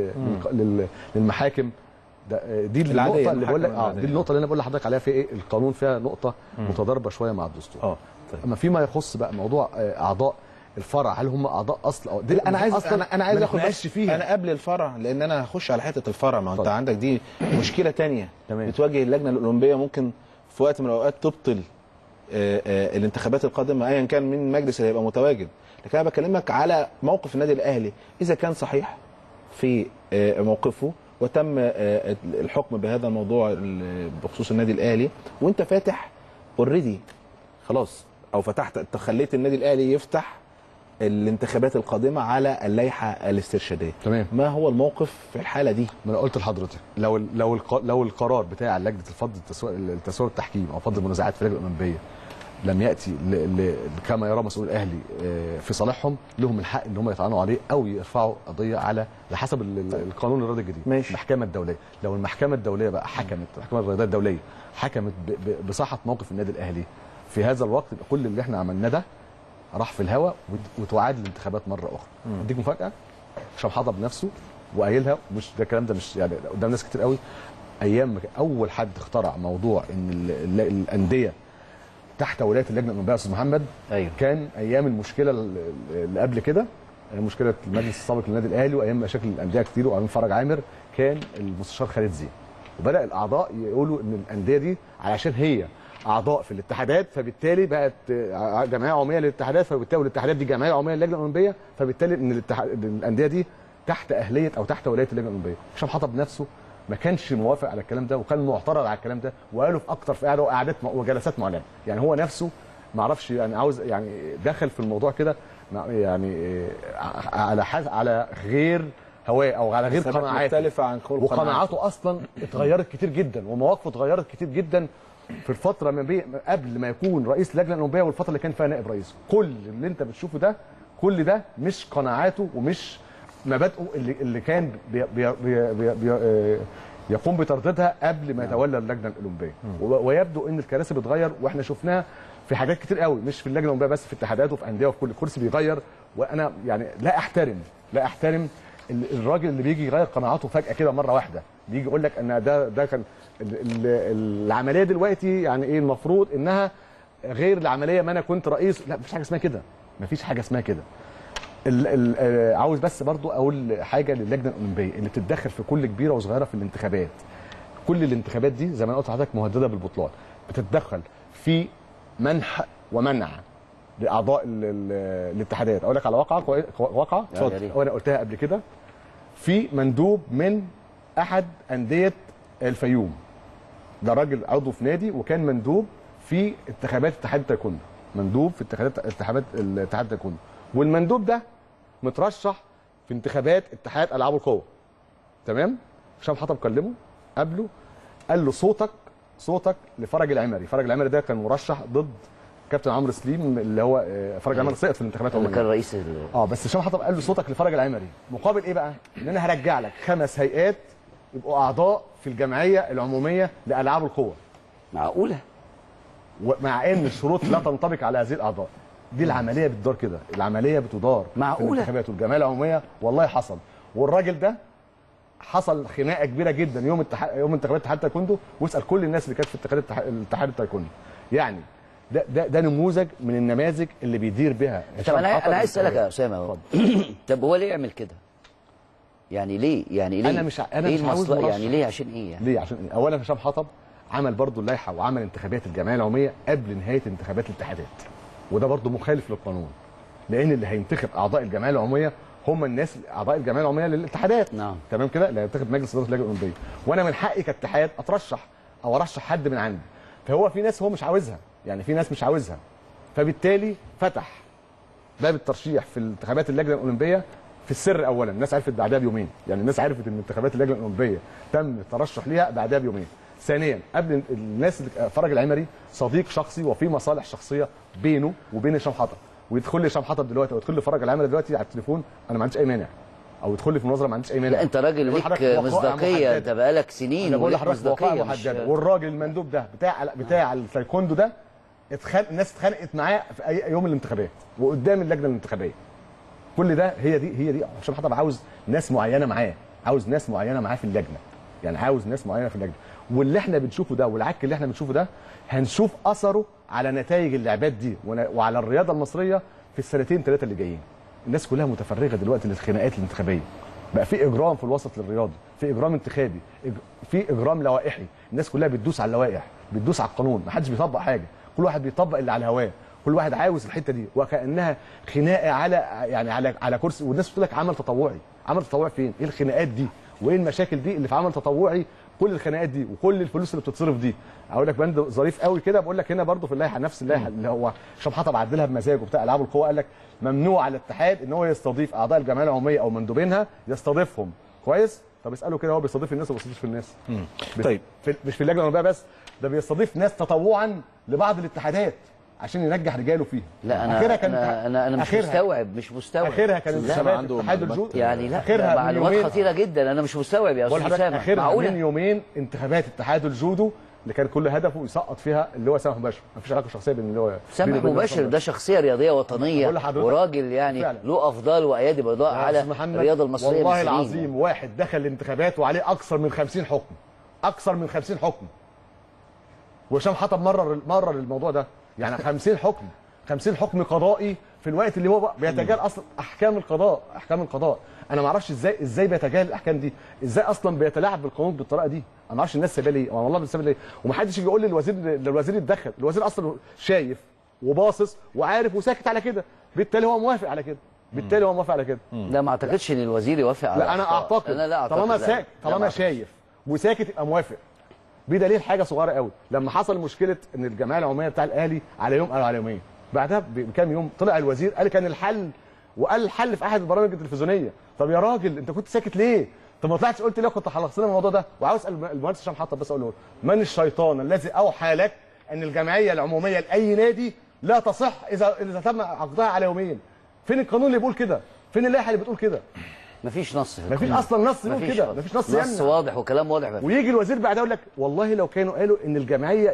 C: للمحاكم. ده دي النقطه اللي بقول لك اه دي النقطه اللي انا بقول لحضرتك عليها في ايه القانون فيها نقطه مم. متضاربه شويه مع الدستور. اه طيب. اما فيما يخص بقى موضوع اعضاء الفرع، هل هم اعضاء اصل او
A: دي انا عايز اصلا انا, أنا عايز اخد
C: بس فيها.
A: انا قبل الفرع، لان انا هخش على حته الفرع. ما انت عندك دي مشكله ثانيه بتواجه اللجنه الاولمبيه، ممكن في وقت من الاوقات تبطل آآ آآ الانتخابات القادمه ايا كان من المجلس اللي هيبقى متواجد. لكن انا بكلمك على موقف النادي الاهلي اذا كان صحيح في موقفه وتم الحكم بهذا الموضوع بخصوص النادي الاهلي، وانت فاتح اوريدي خلاص او فتحت خليت النادي الاهلي يفتح الانتخابات القادمه على اللائحه الاسترشاديه.
C: تمام.
A: ما هو الموقف في الحاله دي؟
C: ما انا قلت لحضرتك لو لو لو القرار بتاع لجنه الفض التسويه والتحكيم او فض المنازعات في اللجنه الاولمبيه لم ياتي ل... ل... كما يرى مسؤول الاهلي في صالحهم، لهم الحق ان هم يطعنوا عليه او يرفعوا قضيه على حسب القانون الرياضي الجديد.
A: ماشي.
C: المحكمه الدوليه، لو المحكمه الدوليه بقى حكمت، المحكمه الرياضيه الدوليه حكمت ب... ب... بصحه موقف النادي الاهلي في هذا الوقت، يبقى كل اللي احنا عملناه ده راح في الهواء وتعاد الانتخابات مره اخرى. اديك مفاجاه، هشام حضر بنفسه وقايلها، مش ده الكلام ده مش يعني قدام ناس كتير قوي، ايام اول حد اخترع موضوع ان الانديه تحت ولايه اللجنه الاولمبيه يا استاذ محمد.
B: أيوه.
C: كان ايام المشكله اللي قبل كده، مشكله المجلس السابق للنادي الاهلي وايام مشاكل الانديه كتير وايام فرج عامر، كان المستشار خالد زين، وبدا الاعضاء يقولوا ان الانديه دي علشان هي اعضاء في الاتحادات فبالتالي بقت جمعيه عموميه للاتحادات، فبالتالي الاتحادات دي جمعيه عموميه للجنه الاولمبيه، فبالتالي ان الاتحاد الانديه دي تحت اهليه او تحت ولايه اللجنه الاولمبيه. هشام حطب نفسه ما كانش موافق على الكلام ده وكان معترض على الكلام ده، وقالوا في اكتر في قعده وقعدات وجلسات معلنه. يعني هو نفسه ما اعرفش يعني عاوز يعني دخل في الموضوع كده يعني على على غير هواه او على غير قناعاته
A: مختلفه عن كل
C: وقناعاته اصلا اتغيرت كتير جدا ومواقفه اتغيرت كتير جدا في الفتره ما بين قبل ما يكون رئيس اللجنه الاولمبيه والفتره اللي كان فيها نائب رئيس. كل اللي انت بتشوفه ده كل ده مش قناعاته ومش مبادئه اللي اللي كان بي بي بي بي بي يقوم بترديدها قبل ما يتولى اللجنه الاولمبيه. ويبدو ان الكراسي بتغير، واحنا شفناها في حاجات كتير قوي، مش في اللجنه الاولمبيه بس، في اتحادات وفي انديه وفي كل كرسي بيغير. وانا يعني لا احترم لا احترم الراجل اللي بيجي يغير قناعاته فجاه كده مره واحده، بيجي يقول لك ان ده ده كان العمليه دلوقتي يعني ايه المفروض انها غير العمليه ما انا كنت رئيس. لا مفيش حاجه اسمها كده، مفيش حاجه اسمها كده. ال ال عاوز بس برضو اقول حاجه للجنه الاولمبيه اللي بتتدخل في كل كبيره وصغيره في الانتخابات. كل الانتخابات دي زي ما انا قلت لحضرتك مهدده بالبطلان، بتتدخل في منح ومنع لاعضاء الاتحادات. اقول لك على واقعه واقعه اتفضل، وانا قلتها قبل كده. في مندوب من احد انديه الفيوم، ده راجل عضو في نادي وكان مندوب في انتخابات اتحاد التايكوندو، مندوب في انتخابات اتحاد الاتحاد التايكوندو، والمندوب ده مترشح في انتخابات اتحاد العاب القوه. تمام؟ هشام حطب كلمه قبله قال له صوتك صوتك لفرج العمري. فرج العمري ده كان مرشح ضد كابتن عمرو سليم اللي هو فرج العمري سقط في الانتخابات
B: اللي كان رئيس ال...
C: اه بس هشام حطب قال له صوتك لفرج العمري مقابل ايه بقى؟ ان انا هرجع لك خمس هيئات يبقوا اعضاء في الجمعيه العموميه لالعاب القوى.
B: معقوله؟
C: ومع ان الشروط لا تنطبق على هذه الاعضاء. دي العمليه بتدار كده، العمليه بتدار
B: معقوله
C: في الانتخابات والجمعيه العموميه. والله حصل، والراجل ده حصل خناقه كبيره جدا يوم التح... يوم انتخابات اتحاد التايكوندو، واسال كل الناس اللي كانت في اتحاد التح... الاتحاد التايكوندو. يعني ده ده ده نموذج من النماذج اللي بيدير بها.
B: طب انا انا عايز اسالك يا اسامه، طب هو ليه يعمل كده؟ يعني ليه؟ يعني ليه؟
C: انا مش انا
B: إيه
C: مش عاوز
B: المصلحه يعني؟ ليه عشان ايه يعني؟
C: ليه عشان إيه؟ اولا هشام حطب عمل برضو اللائحه وعمل انتخابات الجمعيه العموميه قبل نهايه انتخابات الاتحادات، وده برضو مخالف للقانون، لان اللي هينتخب اعضاء الجمعيه العموميه هم الناس اعضاء الجمعيه العموميه للاتحادات.
B: نعم
C: تمام كده، اللي هينتخب مجلس اداره اللجنه الاولمبيه، وانا من حقي كاتحاد اترشح او ارشح حد من عندي. فهو في ناس هو مش عاوزها، يعني في ناس مش عاوزها، فبالتالي فتح باب الترشيح في انتخابات اللجنه الاولمبيه في السر. اولا الناس عرفت بعدها بيومين، يعني الناس عرفت ان انتخابات اللجنه الاولمبيه تم الترشح ليها بعدها بيومين. ثانيا قبل الناس، فرج العمري صديق شخصي وفي مصالح شخصيه بينه وبين هشام حطب، ويدخل لي هشام حطب دلوقتي او يدخل لي فرج العمري دلوقتي على التليفون، انا ما عنديش اي مانع، او يدخل لي في مناظره ما عنديش اي مانع.
B: لا انت راجل ليك مصداقيه، انت بقالك سنين.
C: انا بقول لحضرتك مصداقيه محدده. والراجل المندوب ده بتاع بتاع التايكوندو ده اتخانق، الناس اتخانقت معاه في اي يوم الانتخابات وقدام اللجنه الانتخابيه. كل ده هي دي هي دي هشام حطب عاوز ناس معينه معاه، عاوز ناس معينه معاه في اللجنه، يعني عاوز ناس معينه في اللجنه. واللي احنا بنشوفه ده والعك اللي احنا بنشوفه ده هنشوف اثره على نتائج اللعبات دي وعلى الرياضه المصريه في السنتين ثلاثه اللي جايين. الناس كلها متفرغه دلوقتي للخناقات الانتخابيه، بقى في اجرام في الوسط الرياضي، في اجرام انتخابي، في اجرام لوائحي، الناس كلها بتدوس على اللوائح، بتدوس على القانون، ما حدش بيطبق حاجه، كل واحد بيطبق اللي على هواه، كل واحد عاوز الحته دي، وكانها خناقه على يعني على على كرسي. والناس بتقول لك عمل تطوعي، عمل تطوعي فين؟ ايه الخناقات دي؟ وايه المشاكل دي اللي في عمل تطوعي؟ كل الخناقات دي وكل الفلوس اللي بتتصرف دي. اقول لك بند ظريف قوي كده، بقول لك هنا برضو في اللائحه، نفس اللائحه اللي هو هشام حطب عدلها بمزاجه بتاع العاب القوى، قال لك ممنوع على الاتحاد ان هو يستضيف اعضاء الجمعيه العموميه او مندوبينها، يستضيفهم. كويس؟ طب اسالوا كده، هو بيستضيف الناس ولا ما بيستضيفش الناس؟
A: طيب
C: في مش في اللجنه الاولمبيه بس، ده بيستضيف ناس تطوعا لبعض الاتحادات عشان ينجح رجاله فيها.
B: لا انا
C: اخرها كان
B: انا انا, أنا مش
C: آخرها
B: مستوعب مش مستوعب
C: اخرها كان انتخابات اتحاد الجودو،
B: يعني لا
C: اخرها
B: معلومات خطيره جدا، انا مش مستوعب يا استاذ اسامه.
C: اخرها من يومين انتخابات اتحاد الجودو اللي كان كل هدفه يسقط فيها اللي هو سامح مباشر، مفيش علاقه شخصيه بين اللي هو
B: سامح مباشر. ده شخصيه رياضيه وطنيه وراجل يعني فعلا له افضال وايادي بيضاء على الرياضه المصريه.
C: والله العظيم واحد دخل الانتخابات وعليه اكثر من خمسين حكم، اكثر من خمسين حكم، وهشام حطب مرر مرر الموضوع ده، يعني خمسين حكم، خمسين حكم قضائي في الوقت اللي هو بيتجاهل اصلا احكام القضاء، احكام القضاء. انا ما اعرفش ازاي ازاي بيتجاهل الاحكام دي، ازاي اصلا بيتلاعب بالقانون بالطريقه دي، انا ما اعرفش الناس سايباه ليه، والله الناس سايباه ليه، ومحدش يجي يقول لي الوزير الوزير يتدخل، الوزير اصلا شايف وباصص وعارف وساكت على كده، بالتالي هو موافق على كده، بالتالي هو موافق على كده.
B: لا ما اعتقدش ان الوزير يوافق على
C: لا انا اعتقد
B: أنا لا أعتقد
C: طالما
B: لا.
C: ساكت طالما شايف وساكت يبقى موافق. بدليل حاجه صغيره قوي، لما حصل مشكله ان الجمعيه العموميه بتاع الاهلي على يوم قالوا على يومين، بعدها بكام يوم طلع الوزير قال كان الحل، وقال الحل في احد البرامج التلفزيونيه. طب يا راجل انت كنت ساكت ليه؟ طب ما طلعتش قلت ليه كنت خلصت لنا الموضوع ده؟ وعاوز اسال المهندس هشام حطب بس اقول له من الشيطان الذي اوحى لك ان الجمعيه العموميه لاي نادي لا تصح اذا اذا تم عقدها على يومين؟ فين القانون اللي بيقول كده؟ فين اللائحه اللي بتقول كده؟
B: مفيش نص في
C: مفيش اصلا نص يقول كده، مفيش نص
B: نص
C: يمنع.
B: واضح وكلام واضح بقى.
C: ويجي الوزير بعدها يقول لك والله لو كانوا قالوا ان الجمعيه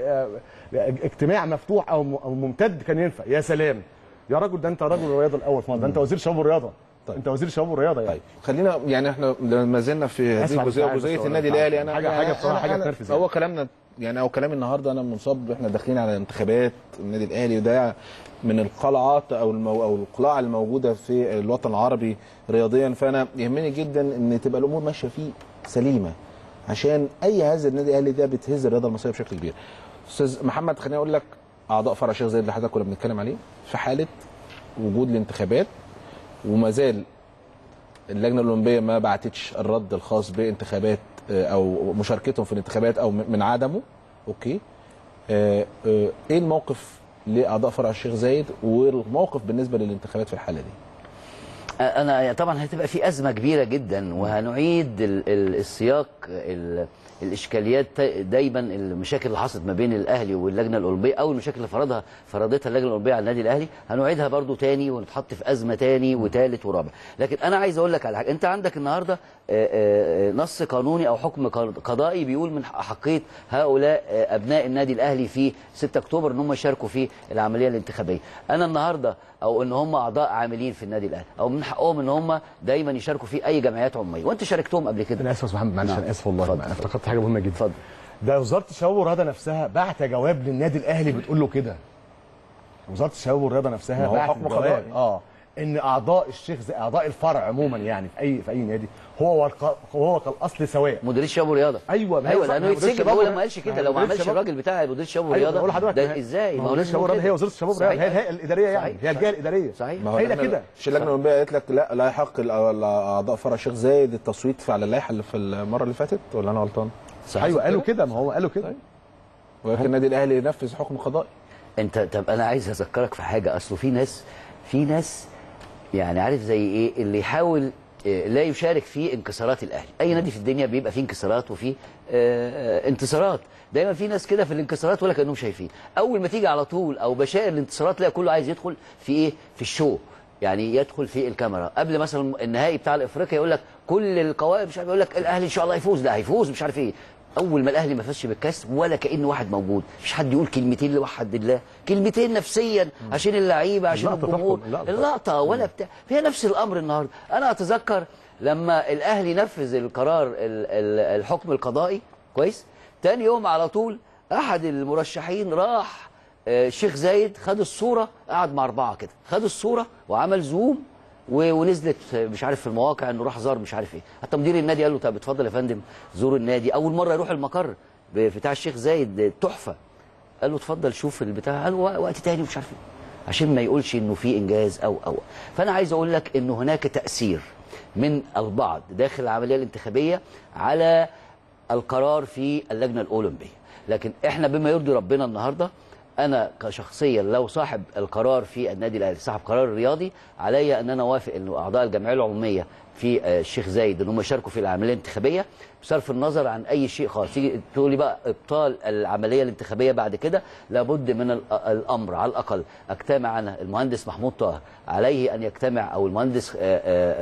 C: اجتماع مفتوح او ممتد كان ينفع. يا سلام يا راجل، ده انت راجل الرياضه الاول في مصر، ده انت وزير شباب والرياضه. طيب. انت وزير شباب والرياضه يعني.
A: طيب خلينا يعني احنا ما زلنا في هذه الجزئيه جزئيه النادي الاهلي. انا
C: حاجه حاجه بصراحه حاجه تنرفز.
A: هو كلامنا يعني او كلامي النهارده انا منصب، احنا داخلين على انتخابات النادي الاهلي، وده من القلعات او المو او القلاع الموجوده في الوطن العربي رياضيا، فانا يهمني جدا ان تبقى الامور ماشيه فيه سليمه، عشان اي هذا النادي الاهلي ده بتهز الرياضه المصريه بشكل كبير. استاذ محمد خليني اقول لك، اعضاء فرع شيخ زايد اللي حضرتك كنا بنتكلم عليه في حاله وجود الانتخابات وما زال اللجنه الاولمبيه ما بعتتش الرد الخاص بانتخابات او مشاركتهم في الانتخابات او من عدمه، اوكي، ايه الموقف لاعضاء فرع الشيخ زايد والموقف بالنسبه للانتخابات في الحاله دي؟
B: انا طبعا هتبقى في ازمه كبيره جدا، وهنعيد ال ال السياق ال الاشكاليات دايما، المشاكل اللي حصلت ما بين الاهلي واللجنه الاولمبيه او المشاكل اللي فرضها فرضتها اللجنه الاولمبيه على النادي الاهلي هنعيدها برضو تاني ونتحط في ازمه تاني وثالث ورابع. لكن انا عايز اقول لك على حاجه، انت عندك النهارده نص قانوني او حكم قضائي بيقول من حقيه هؤلاء ابناء النادي الاهلي في ستة اكتوبر ان هم يشاركوا في العمليه الانتخابيه. انا النهارده او ان هم اعضاء عاملين في النادي الاهلي او من حقهم ان هم دايما يشاركوا في اي جمعيات عموميه، وانت شاركتهم قبل كده.
C: انا اسف يا محمد معلش، انا اسف والله انا افتكرت حاجه مهمه جدا.
B: اتفضل.
F: ده وزاره الشباب والرياضه نفسها بعت جواب للنادي الاهلي بتقول له كده. وزاره الشباب والرياضه نفسها بعت جواب اه ان اعضاء الشيخ زي اعضاء الفرع عموما يعني في اي في اي نادي هو والق... هو كالاصل سواء.
B: مدير الشباب والرياضه
F: ايوه
B: ايوه لانه يتسجل، هو ما قالش كده، لو ما عملش الراجل بتاع مدير الشباب والرياضه
F: أيوة
B: ده ازاي؟
F: ما هو مدير الشباب والرياضه هي وزاره الشباب والرياضه، هي الهيئه الاداريه يعني، هي الجهه الاداريه.
B: صحيح.
A: هي
F: كده.
A: مش اللجنه الاولمبيه قالت لك لا لا يحق اعضاء فرع الشيخ زايد التصويت على اللائحه اللي في المره اللي فاتت، ولا انا غلطان؟
F: ايوه قالوا كده، ما هو قالوا كده.
A: ولكن النادي الاهلي ينفذ حكم قضائي.
B: انت طب انا عايز اذكرك في حاجه، اصله في ناس في ناس يعني عارف زي ايه اللي يحاول لا يشارك في انكسارات الاهلي. اي نادي في الدنيا بيبقى فيه انكسارات وفيه انتصارات، دايما في ناس كده في الانكسارات ولا كانهم شايفين. اول ما تيجي على طول او بشائر الانتصارات تلاقي كله عايز يدخل في ايه؟ في الشو، يعني يدخل في الكاميرا. قبل مثلا النهائي بتاع الافريقيا يقول لك كل القوائم مش عارف، يقول لك الاهلي ان شاء الله هيفوز، ده هيفوز مش عارف ايه. اول ما الاهلي ما فازش بالكاس ولا كأن واحد موجود، مفيش حد يقول كلمتين لوحد الله، كلمتين نفسيا عشان اللعيبه عشان الجمهور، اللقطه ولا بتاع. هي نفس الامر النهارده. انا اتذكر لما الاهلي نفذ القرار الحكم القضائي كويس، تاني يوم على طول احد المرشحين راح الشيخ زايد خد الصوره، قعد مع اربعه كده، خد الصوره وعمل زوم ونزلت مش عارف في المواقع انه راح زار مش عارف ايه. حتى مدير النادي قال له طب اتفضل يا فندم زور النادي، اول مره يروح المقر بتاع الشيخ زايد تحفه، قال له اتفضل شوف البتاع، قال له وقت تاني مش عارف ايه، عشان ما يقولش انه في انجاز او او فانا عايز اقول لك انه هناك تاثير من البعض داخل العمليه الانتخابيه على القرار في اللجنه الاولمبيه. لكن احنا بما يرضي ربنا النهارده انا كشخصيا لو صاحب القرار في النادي الاهلي صاحب قرار رياضي، عليا ان انا اوافق انه اعضاء الجمعيه العموميه في الشيخ زايد ان هم يشاركوا في العمليه الانتخابيه بصرف النظر عن اي شيء خالص. تيجي تقول لي بقى ابطال العمليه الانتخابيه بعد كده، لابد من الامر على الاقل اجتمع انا المهندس محمود طاهر، عليه ان يجتمع او المهندس آآ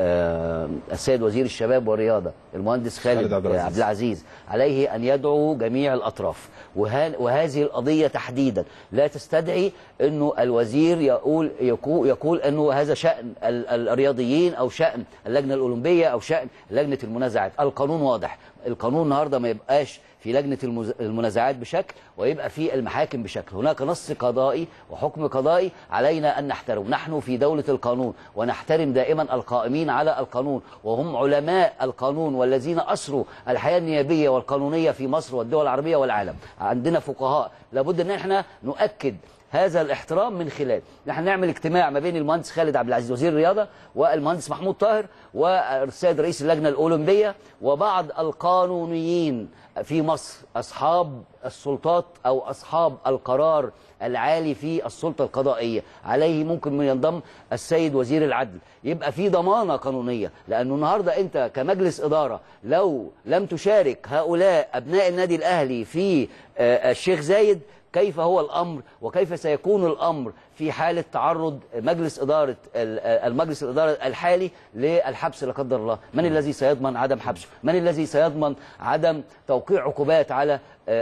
B: آآ السيد وزير الشباب والرياضه المهندس خالد عبد العزيز. عبد العزيز عليه ان يدعو جميع الاطراف، وهذه القضيه تحديدا لا تستدعي انه الوزير يقول يقول, يقول انه هذا شان الرياضيين او شان اللجنه الاولمبيه او شان لجنه المنازعات. القانون واضح، القانون النهارده ما يبقاش في لجنه المنازعات بشكل ويبقى في المحاكم بشكل، هناك نص قضائي وحكم قضائي علينا ان نحترم. نحن في دوله القانون ونحترم دائما القائمين على القانون، وهم علماء القانون والذين اسروا الحياه النيابيه والقانونيه في مصر والدول العربيه والعالم. عندنا فقهاء، لابد ان احنا نؤكد هذا الاحترام من خلال نحن نعمل اجتماع ما بين المهندس خالد عبد العزيز وزير الرياضه والمهندس محمود طاهر والسيد رئيس اللجنه الاولمبيه وبعض القانونيين في مصر، اصحاب السلطات او اصحاب القرار العالي في السلطه القضائيه. عليه ممكن من ينضم السيد وزير العدل، يبقى في ضمانه قانونيه. لانه النهارده انت كمجلس اداره لو لم تشارك هؤلاء ابناء النادي الاهلي في الشيخ زايد، كيف هو الأمر وكيف سيكون الأمر في حالة تعرض مجلس إدارة المجلس الإدارة الحالي للحبس لا قدر الله؟ من الذي سيضمن عدم حبسه؟ من الذي سيضمن عدم توقيع عقوبات على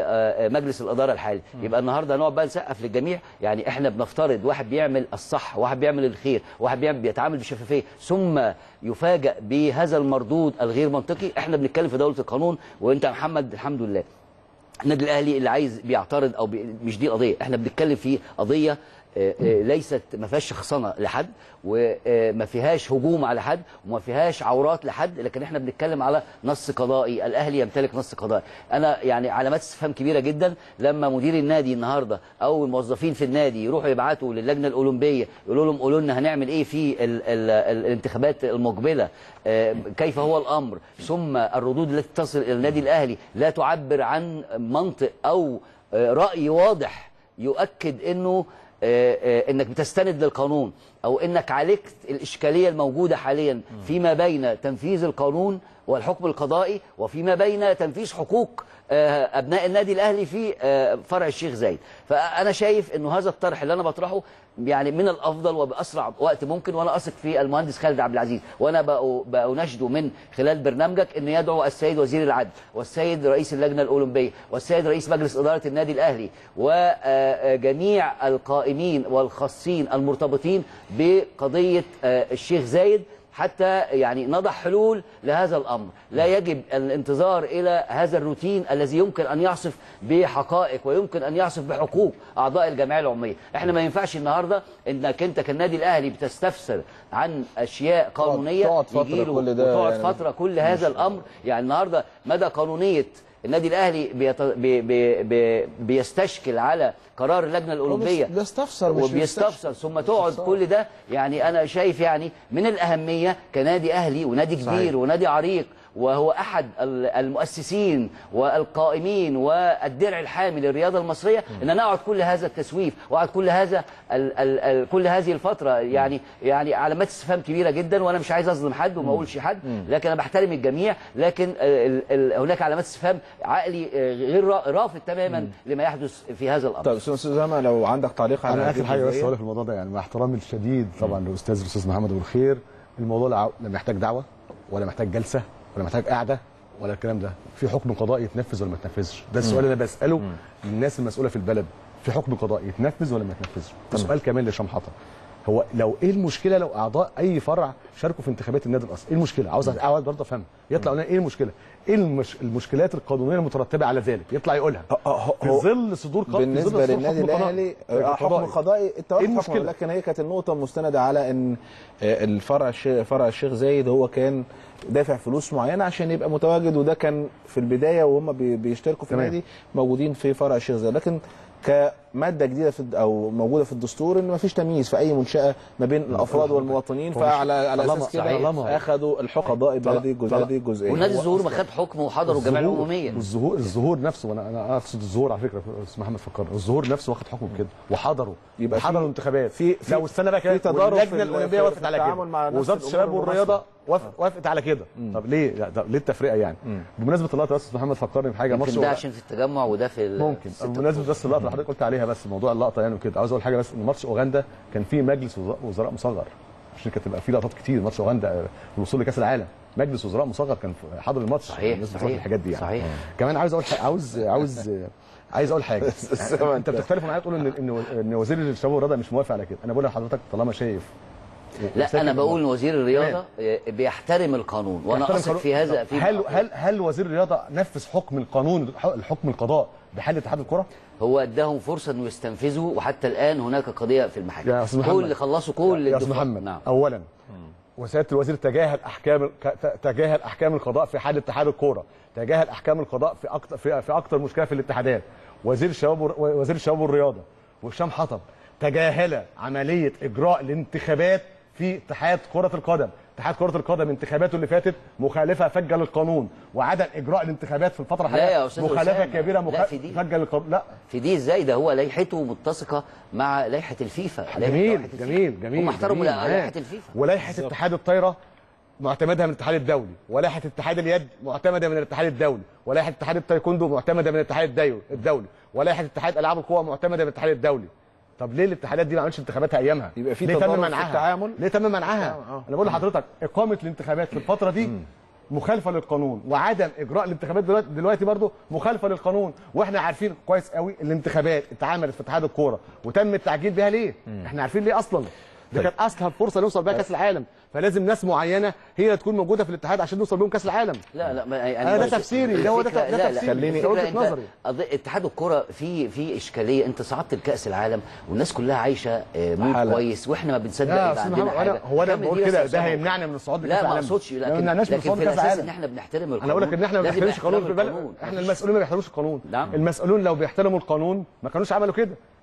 B: مجلس الإدارة الحالي؟ يبقى النهارده نقعد بقى نسقف للجميع. يعني احنا بنفترض واحد بيعمل الصح، واحد بيعمل الخير، واحد بيعمل بيتعامل بشفافية، ثم يفاجأ بهذا المردود الغير منطقي. احنا بنتكلم في دولة القانون، وانت يا محمد الحمد لله النادي الاهلي اللي عايز بيعترض او بي مش دي قضيه، احنا بنتكلم في قضيه ليست ما فيهاش شخصنه لحد وما فيهاش هجوم على حد وما فيهاش عورات لحد، لكن احنا بنتكلم على نص قضائي. الاهلي يمتلك نص قضائي. انا يعني علامات استفهام كبيره جدا لما مدير النادي النهارده او الموظفين في النادي يروحوا يبعتوا للجنه الاولمبيه يقولوا لهم قولوا لنا هنعمل ايه في ال ال الانتخابات المقبله، كيف هو الامر، ثم الردود التي تصل الى النادي الاهلي لا تعبر عن منطق او راي واضح يؤكد انه انك بتستند للقانون او انك عالجت الاشكاليه الموجوده حاليا فيما بين تنفيذ القانون والحكم القضائي وفيما بين تنفيذ حقوق ابناء النادي الاهلي في فرع الشيخ زايد. فانا شايف انه هذا الطرح اللي انا بطرحه يعني من الافضل وباسرع وقت ممكن، وانا اثق في المهندس خالد عبد العزيز، وانا بأناشده من خلال برنامجك انه يدعو السيد وزير العدل والسيد رئيس اللجنه الاولمبيه والسيد رئيس مجلس اداره النادي الاهلي وجميع القائمين والخاصين المرتبطين بقضيه الشيخ زايد حتى يعني نضع حلول لهذا الأمر. لا يجب الانتظار إلى هذا الروتين الذي يمكن أن يعصف بحقائق ويمكن أن يعصف بحقوق أعضاء الجمعية العمومية. احنا ما ينفعش النهاردة انك انت كالنادي الأهلي بتستفسر عن أشياء قانونية يجي له وتقعد فترة كل هذا الأمر. يعني النهاردة مدى قانونية النادي الاهلي بيت... بي... بي... بي... بيستشكل على قرار اللجنه الاولمبيه
A: بيستفسر
B: وبيستفسر ثم تقعد كل ده. يعني انا شايف يعني من الاهميه كنادي اهلي ونادي كبير صحيح. ونادي عريق وهو احد المؤسسين والقائمين والدرع الحامي للرياضه المصريه ان انا اقعد كل هذا التسويف واقعد كل هذا ال ال ال كل هذه الفتره يعني يعني علامات استفهام كبيره جدا. وانا مش عايز اظلم حد وما اقولش حد لكن انا بحترم الجميع، لكن ال ال هناك علامات استفهام عقلي غير رافض تماما لما يحدث في هذا الامر.
A: طيب استاذ اسامه لو عندك تعليق على
C: انا اخر حاجه بس اقول في الموضوع ده، يعني مع احترامي الشديد طبعا للاستاذ الاستاذ محمد ابو الخير، الموضوع لا محتاج دعوه ولا محتاج جلسه ولا محتاج قاعده ولا الكلام ده. في حكم قضائي يتنفذ ولا ما يتنفذش؟ ده السؤال اللي انا بساله للناس المسؤوله في البلد. في حكم قضائي يتنفذ ولا ما يتنفذش؟ ده سؤال كمان لهشام حطب. هو لو ايه المشكله لو اعضاء اي فرع شاركوا في انتخابات النادي الاصلي؟ ايه المشكله؟ عاوز عاوز برضه افهم. يطلع لنا ايه المشكله؟ ايه المش... المشكلات القانونيه المترتبه على ذلك؟ يطلع يقولها في ظل صدور قضاء.
A: بالنسبه للنادي الاهلي حكم قضائي اتفاق حكم، لكن هي كانت النقطه مستنده على ان الفرع فرع الشيخ زايد هو كان دافع فلوس معينه عشان يبقى متواجد، وده كان في البدايه وهم بيشتركوا في النادي موجودين في فرع الشيخ زايد. لكن كماده جديده في او موجوده في الدستور ان ما فيش تمييز في اي منشاه ما بين الافراد والمواطنين، فعلى على اساس كده اخذوا الحكم القضائي بهذه الجزئيه.
B: ونادي الظهور ما خد حكم وحضروا الجمعيه العموميه.
C: الظهور الظهور نفسه، وانا انا اقصد الظهور على فكره استاذ محمد فكرني، الظهور نفسه واخد حكم كده وحضروا يبقى حضروا انتخابات. في لو السنه بقى كانت اللجنه الاولمبيه وافقت على كده ووزاره الشباب والرياضه وافقت على كده، طب ليه ليه التفرقه يعني؟ بمناسبه اللقطه يا استاذ محمد فكرني بحاجه.
B: ماتش ده عشان في التجمع وده في
C: ممكن بمناسبه بس اللقطه اللي حضرتك قلت عليها بس موضوع اللقطه يعني وكده، عاوز اقول حاجه بس ان ماتش اوغندا كان فيه مجلس وزراء مصغر عشان كانت تبقى فيه لقطات كتير. ماتش اوغندا الوصول لكاس العالم مجلس وزراء مصغر كان حاضر الماتش.
B: صحيح صحيح
C: الحاجات دي يعني.
B: صحيح.
C: كمان عاوز اقول عاوز عاوز عايز اقول حاجه. انت بتختلف معايا تقول ان ان ان وزير الشباب والرياضه مش موافق على كده. انا بقول لحضرتك طالما شايف
B: لا انا بقول ان وزير الرياضه بيحترم القانون وانا اثق في هذا. في
C: هل هل هل وزير الرياضه نفذ حكم القانون الحكم القضاء بحل اتحاد الكره؟
B: هو اداهم فرصه انه يستنفذوا وحتى الان هناك قضيه في المحاكم. كل اللي خلصوا كل
C: يا استاذ محمد نعم. اولا وسياده الوزير تجاهل احكام تجاهل احكام القضاء في حال اتحاد الكوره، تجاهل احكام القضاء في اكتر في, في اكتر مشكله في الاتحادات. وزير الشباب وزير الشباب والرياضه وهشام حطب تجاهل عمليه اجراء الانتخابات في اتحاد كره القدم. اتحاد كره القدم انتخاباته اللي فاتت مخالفه فجه للقانون، وعدم اجراء الانتخابات في الفتره الحاليه مخالفه كبيره فجه للقانون. لا
B: في دي ازاي؟ ده هو لائحته متسقه مع لائحه الفيفا.
C: جميل جميل جميل
B: هم احترموا لائحه الفيفا.
C: ولائحه اتحاد الطايره معتمدها من الاتحاد الدولي، ولائحه اتحاد اليد معتمده من الاتحاد الدولي، ولائحه اتحاد التايكوندو معتمده من الاتحاد الدولي، ولائحه اتحاد العاب القوى معتمده من الاتحاد الدولي. طب ليه الاتحادات دي ما عملتش انتخاباتها ايامها؟
A: يبقى في تضارب في التعامل.
C: ليه تم منعها؟ آه آه. انا بقول لحضرتك اقامه الانتخابات في الفتره دي مخالفه للقانون، وعدم اجراء الانتخابات دلوقتي دلوقتي برضه مخالفه للقانون، واحنا عارفين كويس قوي الانتخابات اتعملت في اتحاد الكوره وتم التعجيل بها ليه؟ مم. احنا عارفين ليه اصلا. دي كانت اسهل فرصه نوصل بيها كاس العالم، فلازم ناس معينه هي اللي تكون موجوده في الاتحاد عشان نوصل بيهم كاس العالم.
B: لا لا
C: انا ده تفسيري، ده هو ده تفسيري.
B: خليني وجهه نظري. اتحاد الكره في في اشكاليه، انت صعدت لكاس العالم والناس كلها عايشه مود كويس واحنا ما بنصدق يبقى عندنا حاجه.
C: هو انا بقول كده ده هيمنعني من الصعود لكاس
B: العالم؟ لا ما اقصدش، لكن لكن في الاساس ان احنا بنحترم القانون.
C: انا اقول لك ان احنا ما بنحترمش القانون. احنا المسؤولين ما بيحترموش القانون. المسؤولون لو بيحترموا القانون ما كانوش عملوا كده.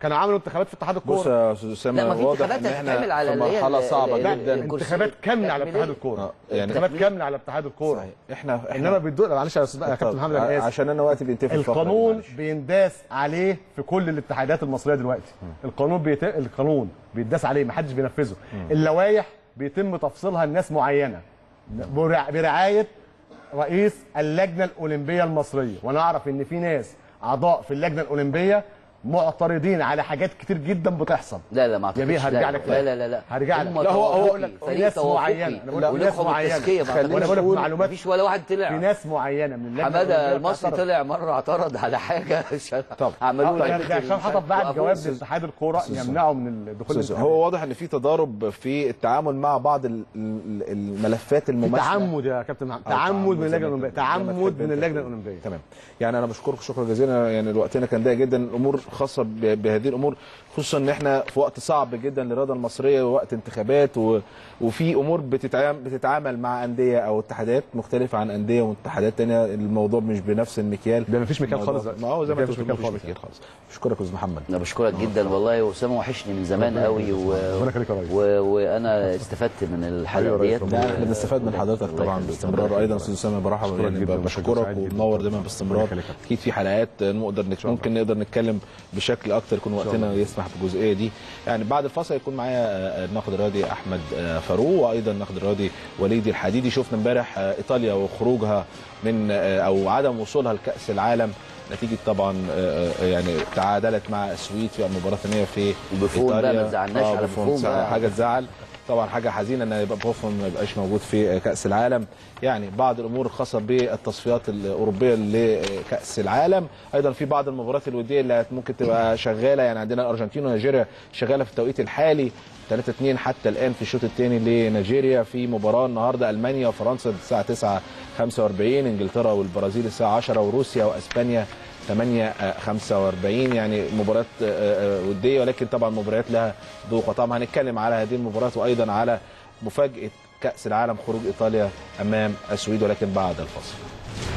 F: كانوا عملوا انتخابات في اتحاد الكوره.
A: بص يا استاذ اسامه،
B: لا، ما في
A: واضح ان
B: انتخابات
A: احنا
B: هتتعمل على
A: في
B: اللي هي
A: مرحله
B: ال-
A: صعبه
B: ال-
A: جدا.
B: ال-
F: انتخابات كامله على اتحاد
B: تكميلية.
F: الكوره.
A: آه، يعني
F: انتخابات كامله على اتحاد الكوره.
A: صحيح. احنا
F: انما
A: احنا
F: بيدوا معلش يا استاذ يا كابتن محمد، انا اسف.
A: عشان انا وقتي بينتهي في الفقرة دي،
F: القانون
A: معلش.
F: بينداس عليه في كل الاتحادات المصريه دلوقتي. القانون بيت... القانون بينداس عليه، ما حدش بينفذه. اللوائح بيتم تفصيلها لناس معينه برع... برعايه رئيس اللجنه الاولمبيه المصريه، وانا اعرف ان في ناس اعضاء في اللجنه الاولمبيه معترضين على حاجات كتير جدا بتحصل.
B: لا لا ما اعتقدش.
F: يا بيه هرجع
B: لا
F: لك
B: لا لا لا لا
F: هرجع لك.
B: هم
A: لا، هو- هو-
B: توافقي،
F: في
B: فريق
F: ناس
B: توافقي.
F: معينه، انا بقول لك في ناس
B: ولكم
F: معينه.
B: التزكية، ما
F: وانا بقول لك
B: أعتقدش.
F: معلومات،
B: مفيش ولا واحد
F: في
B: طلع.
F: ناس معينه من اللجنه
B: حماده
F: الأولمبية
B: المصري
F: بتعترض.
B: طلع مره اعترض على حاجه
A: طب.
B: عملوا
F: ده
B: له
F: ده هشام حطب بعد جواب لاتحاد الكوره يمنعه من الدخول
A: أستاذ،
F: الانتخابات.
A: هو واضح ان في تضارب في التعامل مع بعض ال- ال- الملفات
F: في
A: المماثله.
F: تعمد يا كابتن محمد،
A: آه،
F: تعمد من
A: زي
F: اللجنه
A: ما
F: الاولمبيه،
A: أنت- زي ما
F: تعمد
A: تحب
F: من
A: أنت
F: اللجنه
A: تقول.
F: الاولمبيه.
A: تمام. يعني انا بشكرك شكرا جزيلا، يعني وقتنا كان ضيق جدا. الامور خاصه ب- بهذه الامور، خصوصا ان احنا في وقت صعب جدا للرياضه المصريه ووقت انتخابات و... وفي امور بتتعامل بتتعامل مع انديه او اتحادات مختلفه عن انديه واتحادات ثانيه. الموضوع مش بنفس المكيال.
F: ده مفيش مكيال
A: الموضوع-
F: خالص.
A: ما هو زي ما انت
F: مفيش
A: بتقول
F: مكيال
A: مفيش
F: خالص.
A: مكيال خالص. بشكرك يا استاذ محمد.
B: انا بشكرك جدا والله، واسامه وحشني من زمان قوي و...
F: ربنا يخليك يا ريس.
B: و... وانا استفدت من الحلقه
F: حبيبي يا ريس،
B: ديت.
F: ربنا
A: لا، احنا بنستفاد من حضرتك
B: الله
A: طبعا
B: يخليك.
A: باستمرار. ايضا استاذ اسامه برحب
F: بشكرك
A: يعني
F: جداً،
A: بشكرك
F: سعيد جداً.
A: ومنور دايما باستمرار.
F: يخليك.
A: اكيد في حلقات نقدر نت... ممكن نقدر نتكلم بشكل اكتر يكون وقتنا يسمح بالجزئيه دي. يعني بعد الفاصل يكون معايا آه، الناقد الرياضي احمد آه، فاروق، وايضا الناقد الرياضي وليد الحديدي. شفنا امبارح آه، ايطاليا وخروجها من آه، او عدم وصولها لكاس العالم نتيجه طبعا آه، آه، يعني تعادلت مع السويد في المباراه الثانيه في
B: بوفون بقى
A: ايطاليا.
B: ما تزعلناش
A: آه،
B: على بوفون بقى.
A: حاجه تزعل طبعا، حاجه حزينه ان يبقى بوفون ما يبقاش موجود في كاس العالم. يعني بعض الامور الخاصه بالتصفيات الاوروبيه لكاس العالم. ايضا في بعض المباريات الوديه اللي ممكن تبقى شغاله، يعني عندنا الارجنتين ونيجيريا شغاله في التوقيت الحالي ثلاثة اثنين حتى الان في الشوط الثاني لنيجيريا. في مباراه النهارده المانيا وفرنسا الساعه تسعة وخمسة وأربعين، انجلترا والبرازيل الساعه عشرة، وروسيا واسبانيا ثمانية وخمسة وأربعين. يعني مباريات وديه، ولكن طبعا مباريات لها ذوق. طبعا هنتكلم على هذه المباريات وايضا على مفاجاه كاس العالم خروج ايطاليا امام السويد، ولكن بعد الفاصل.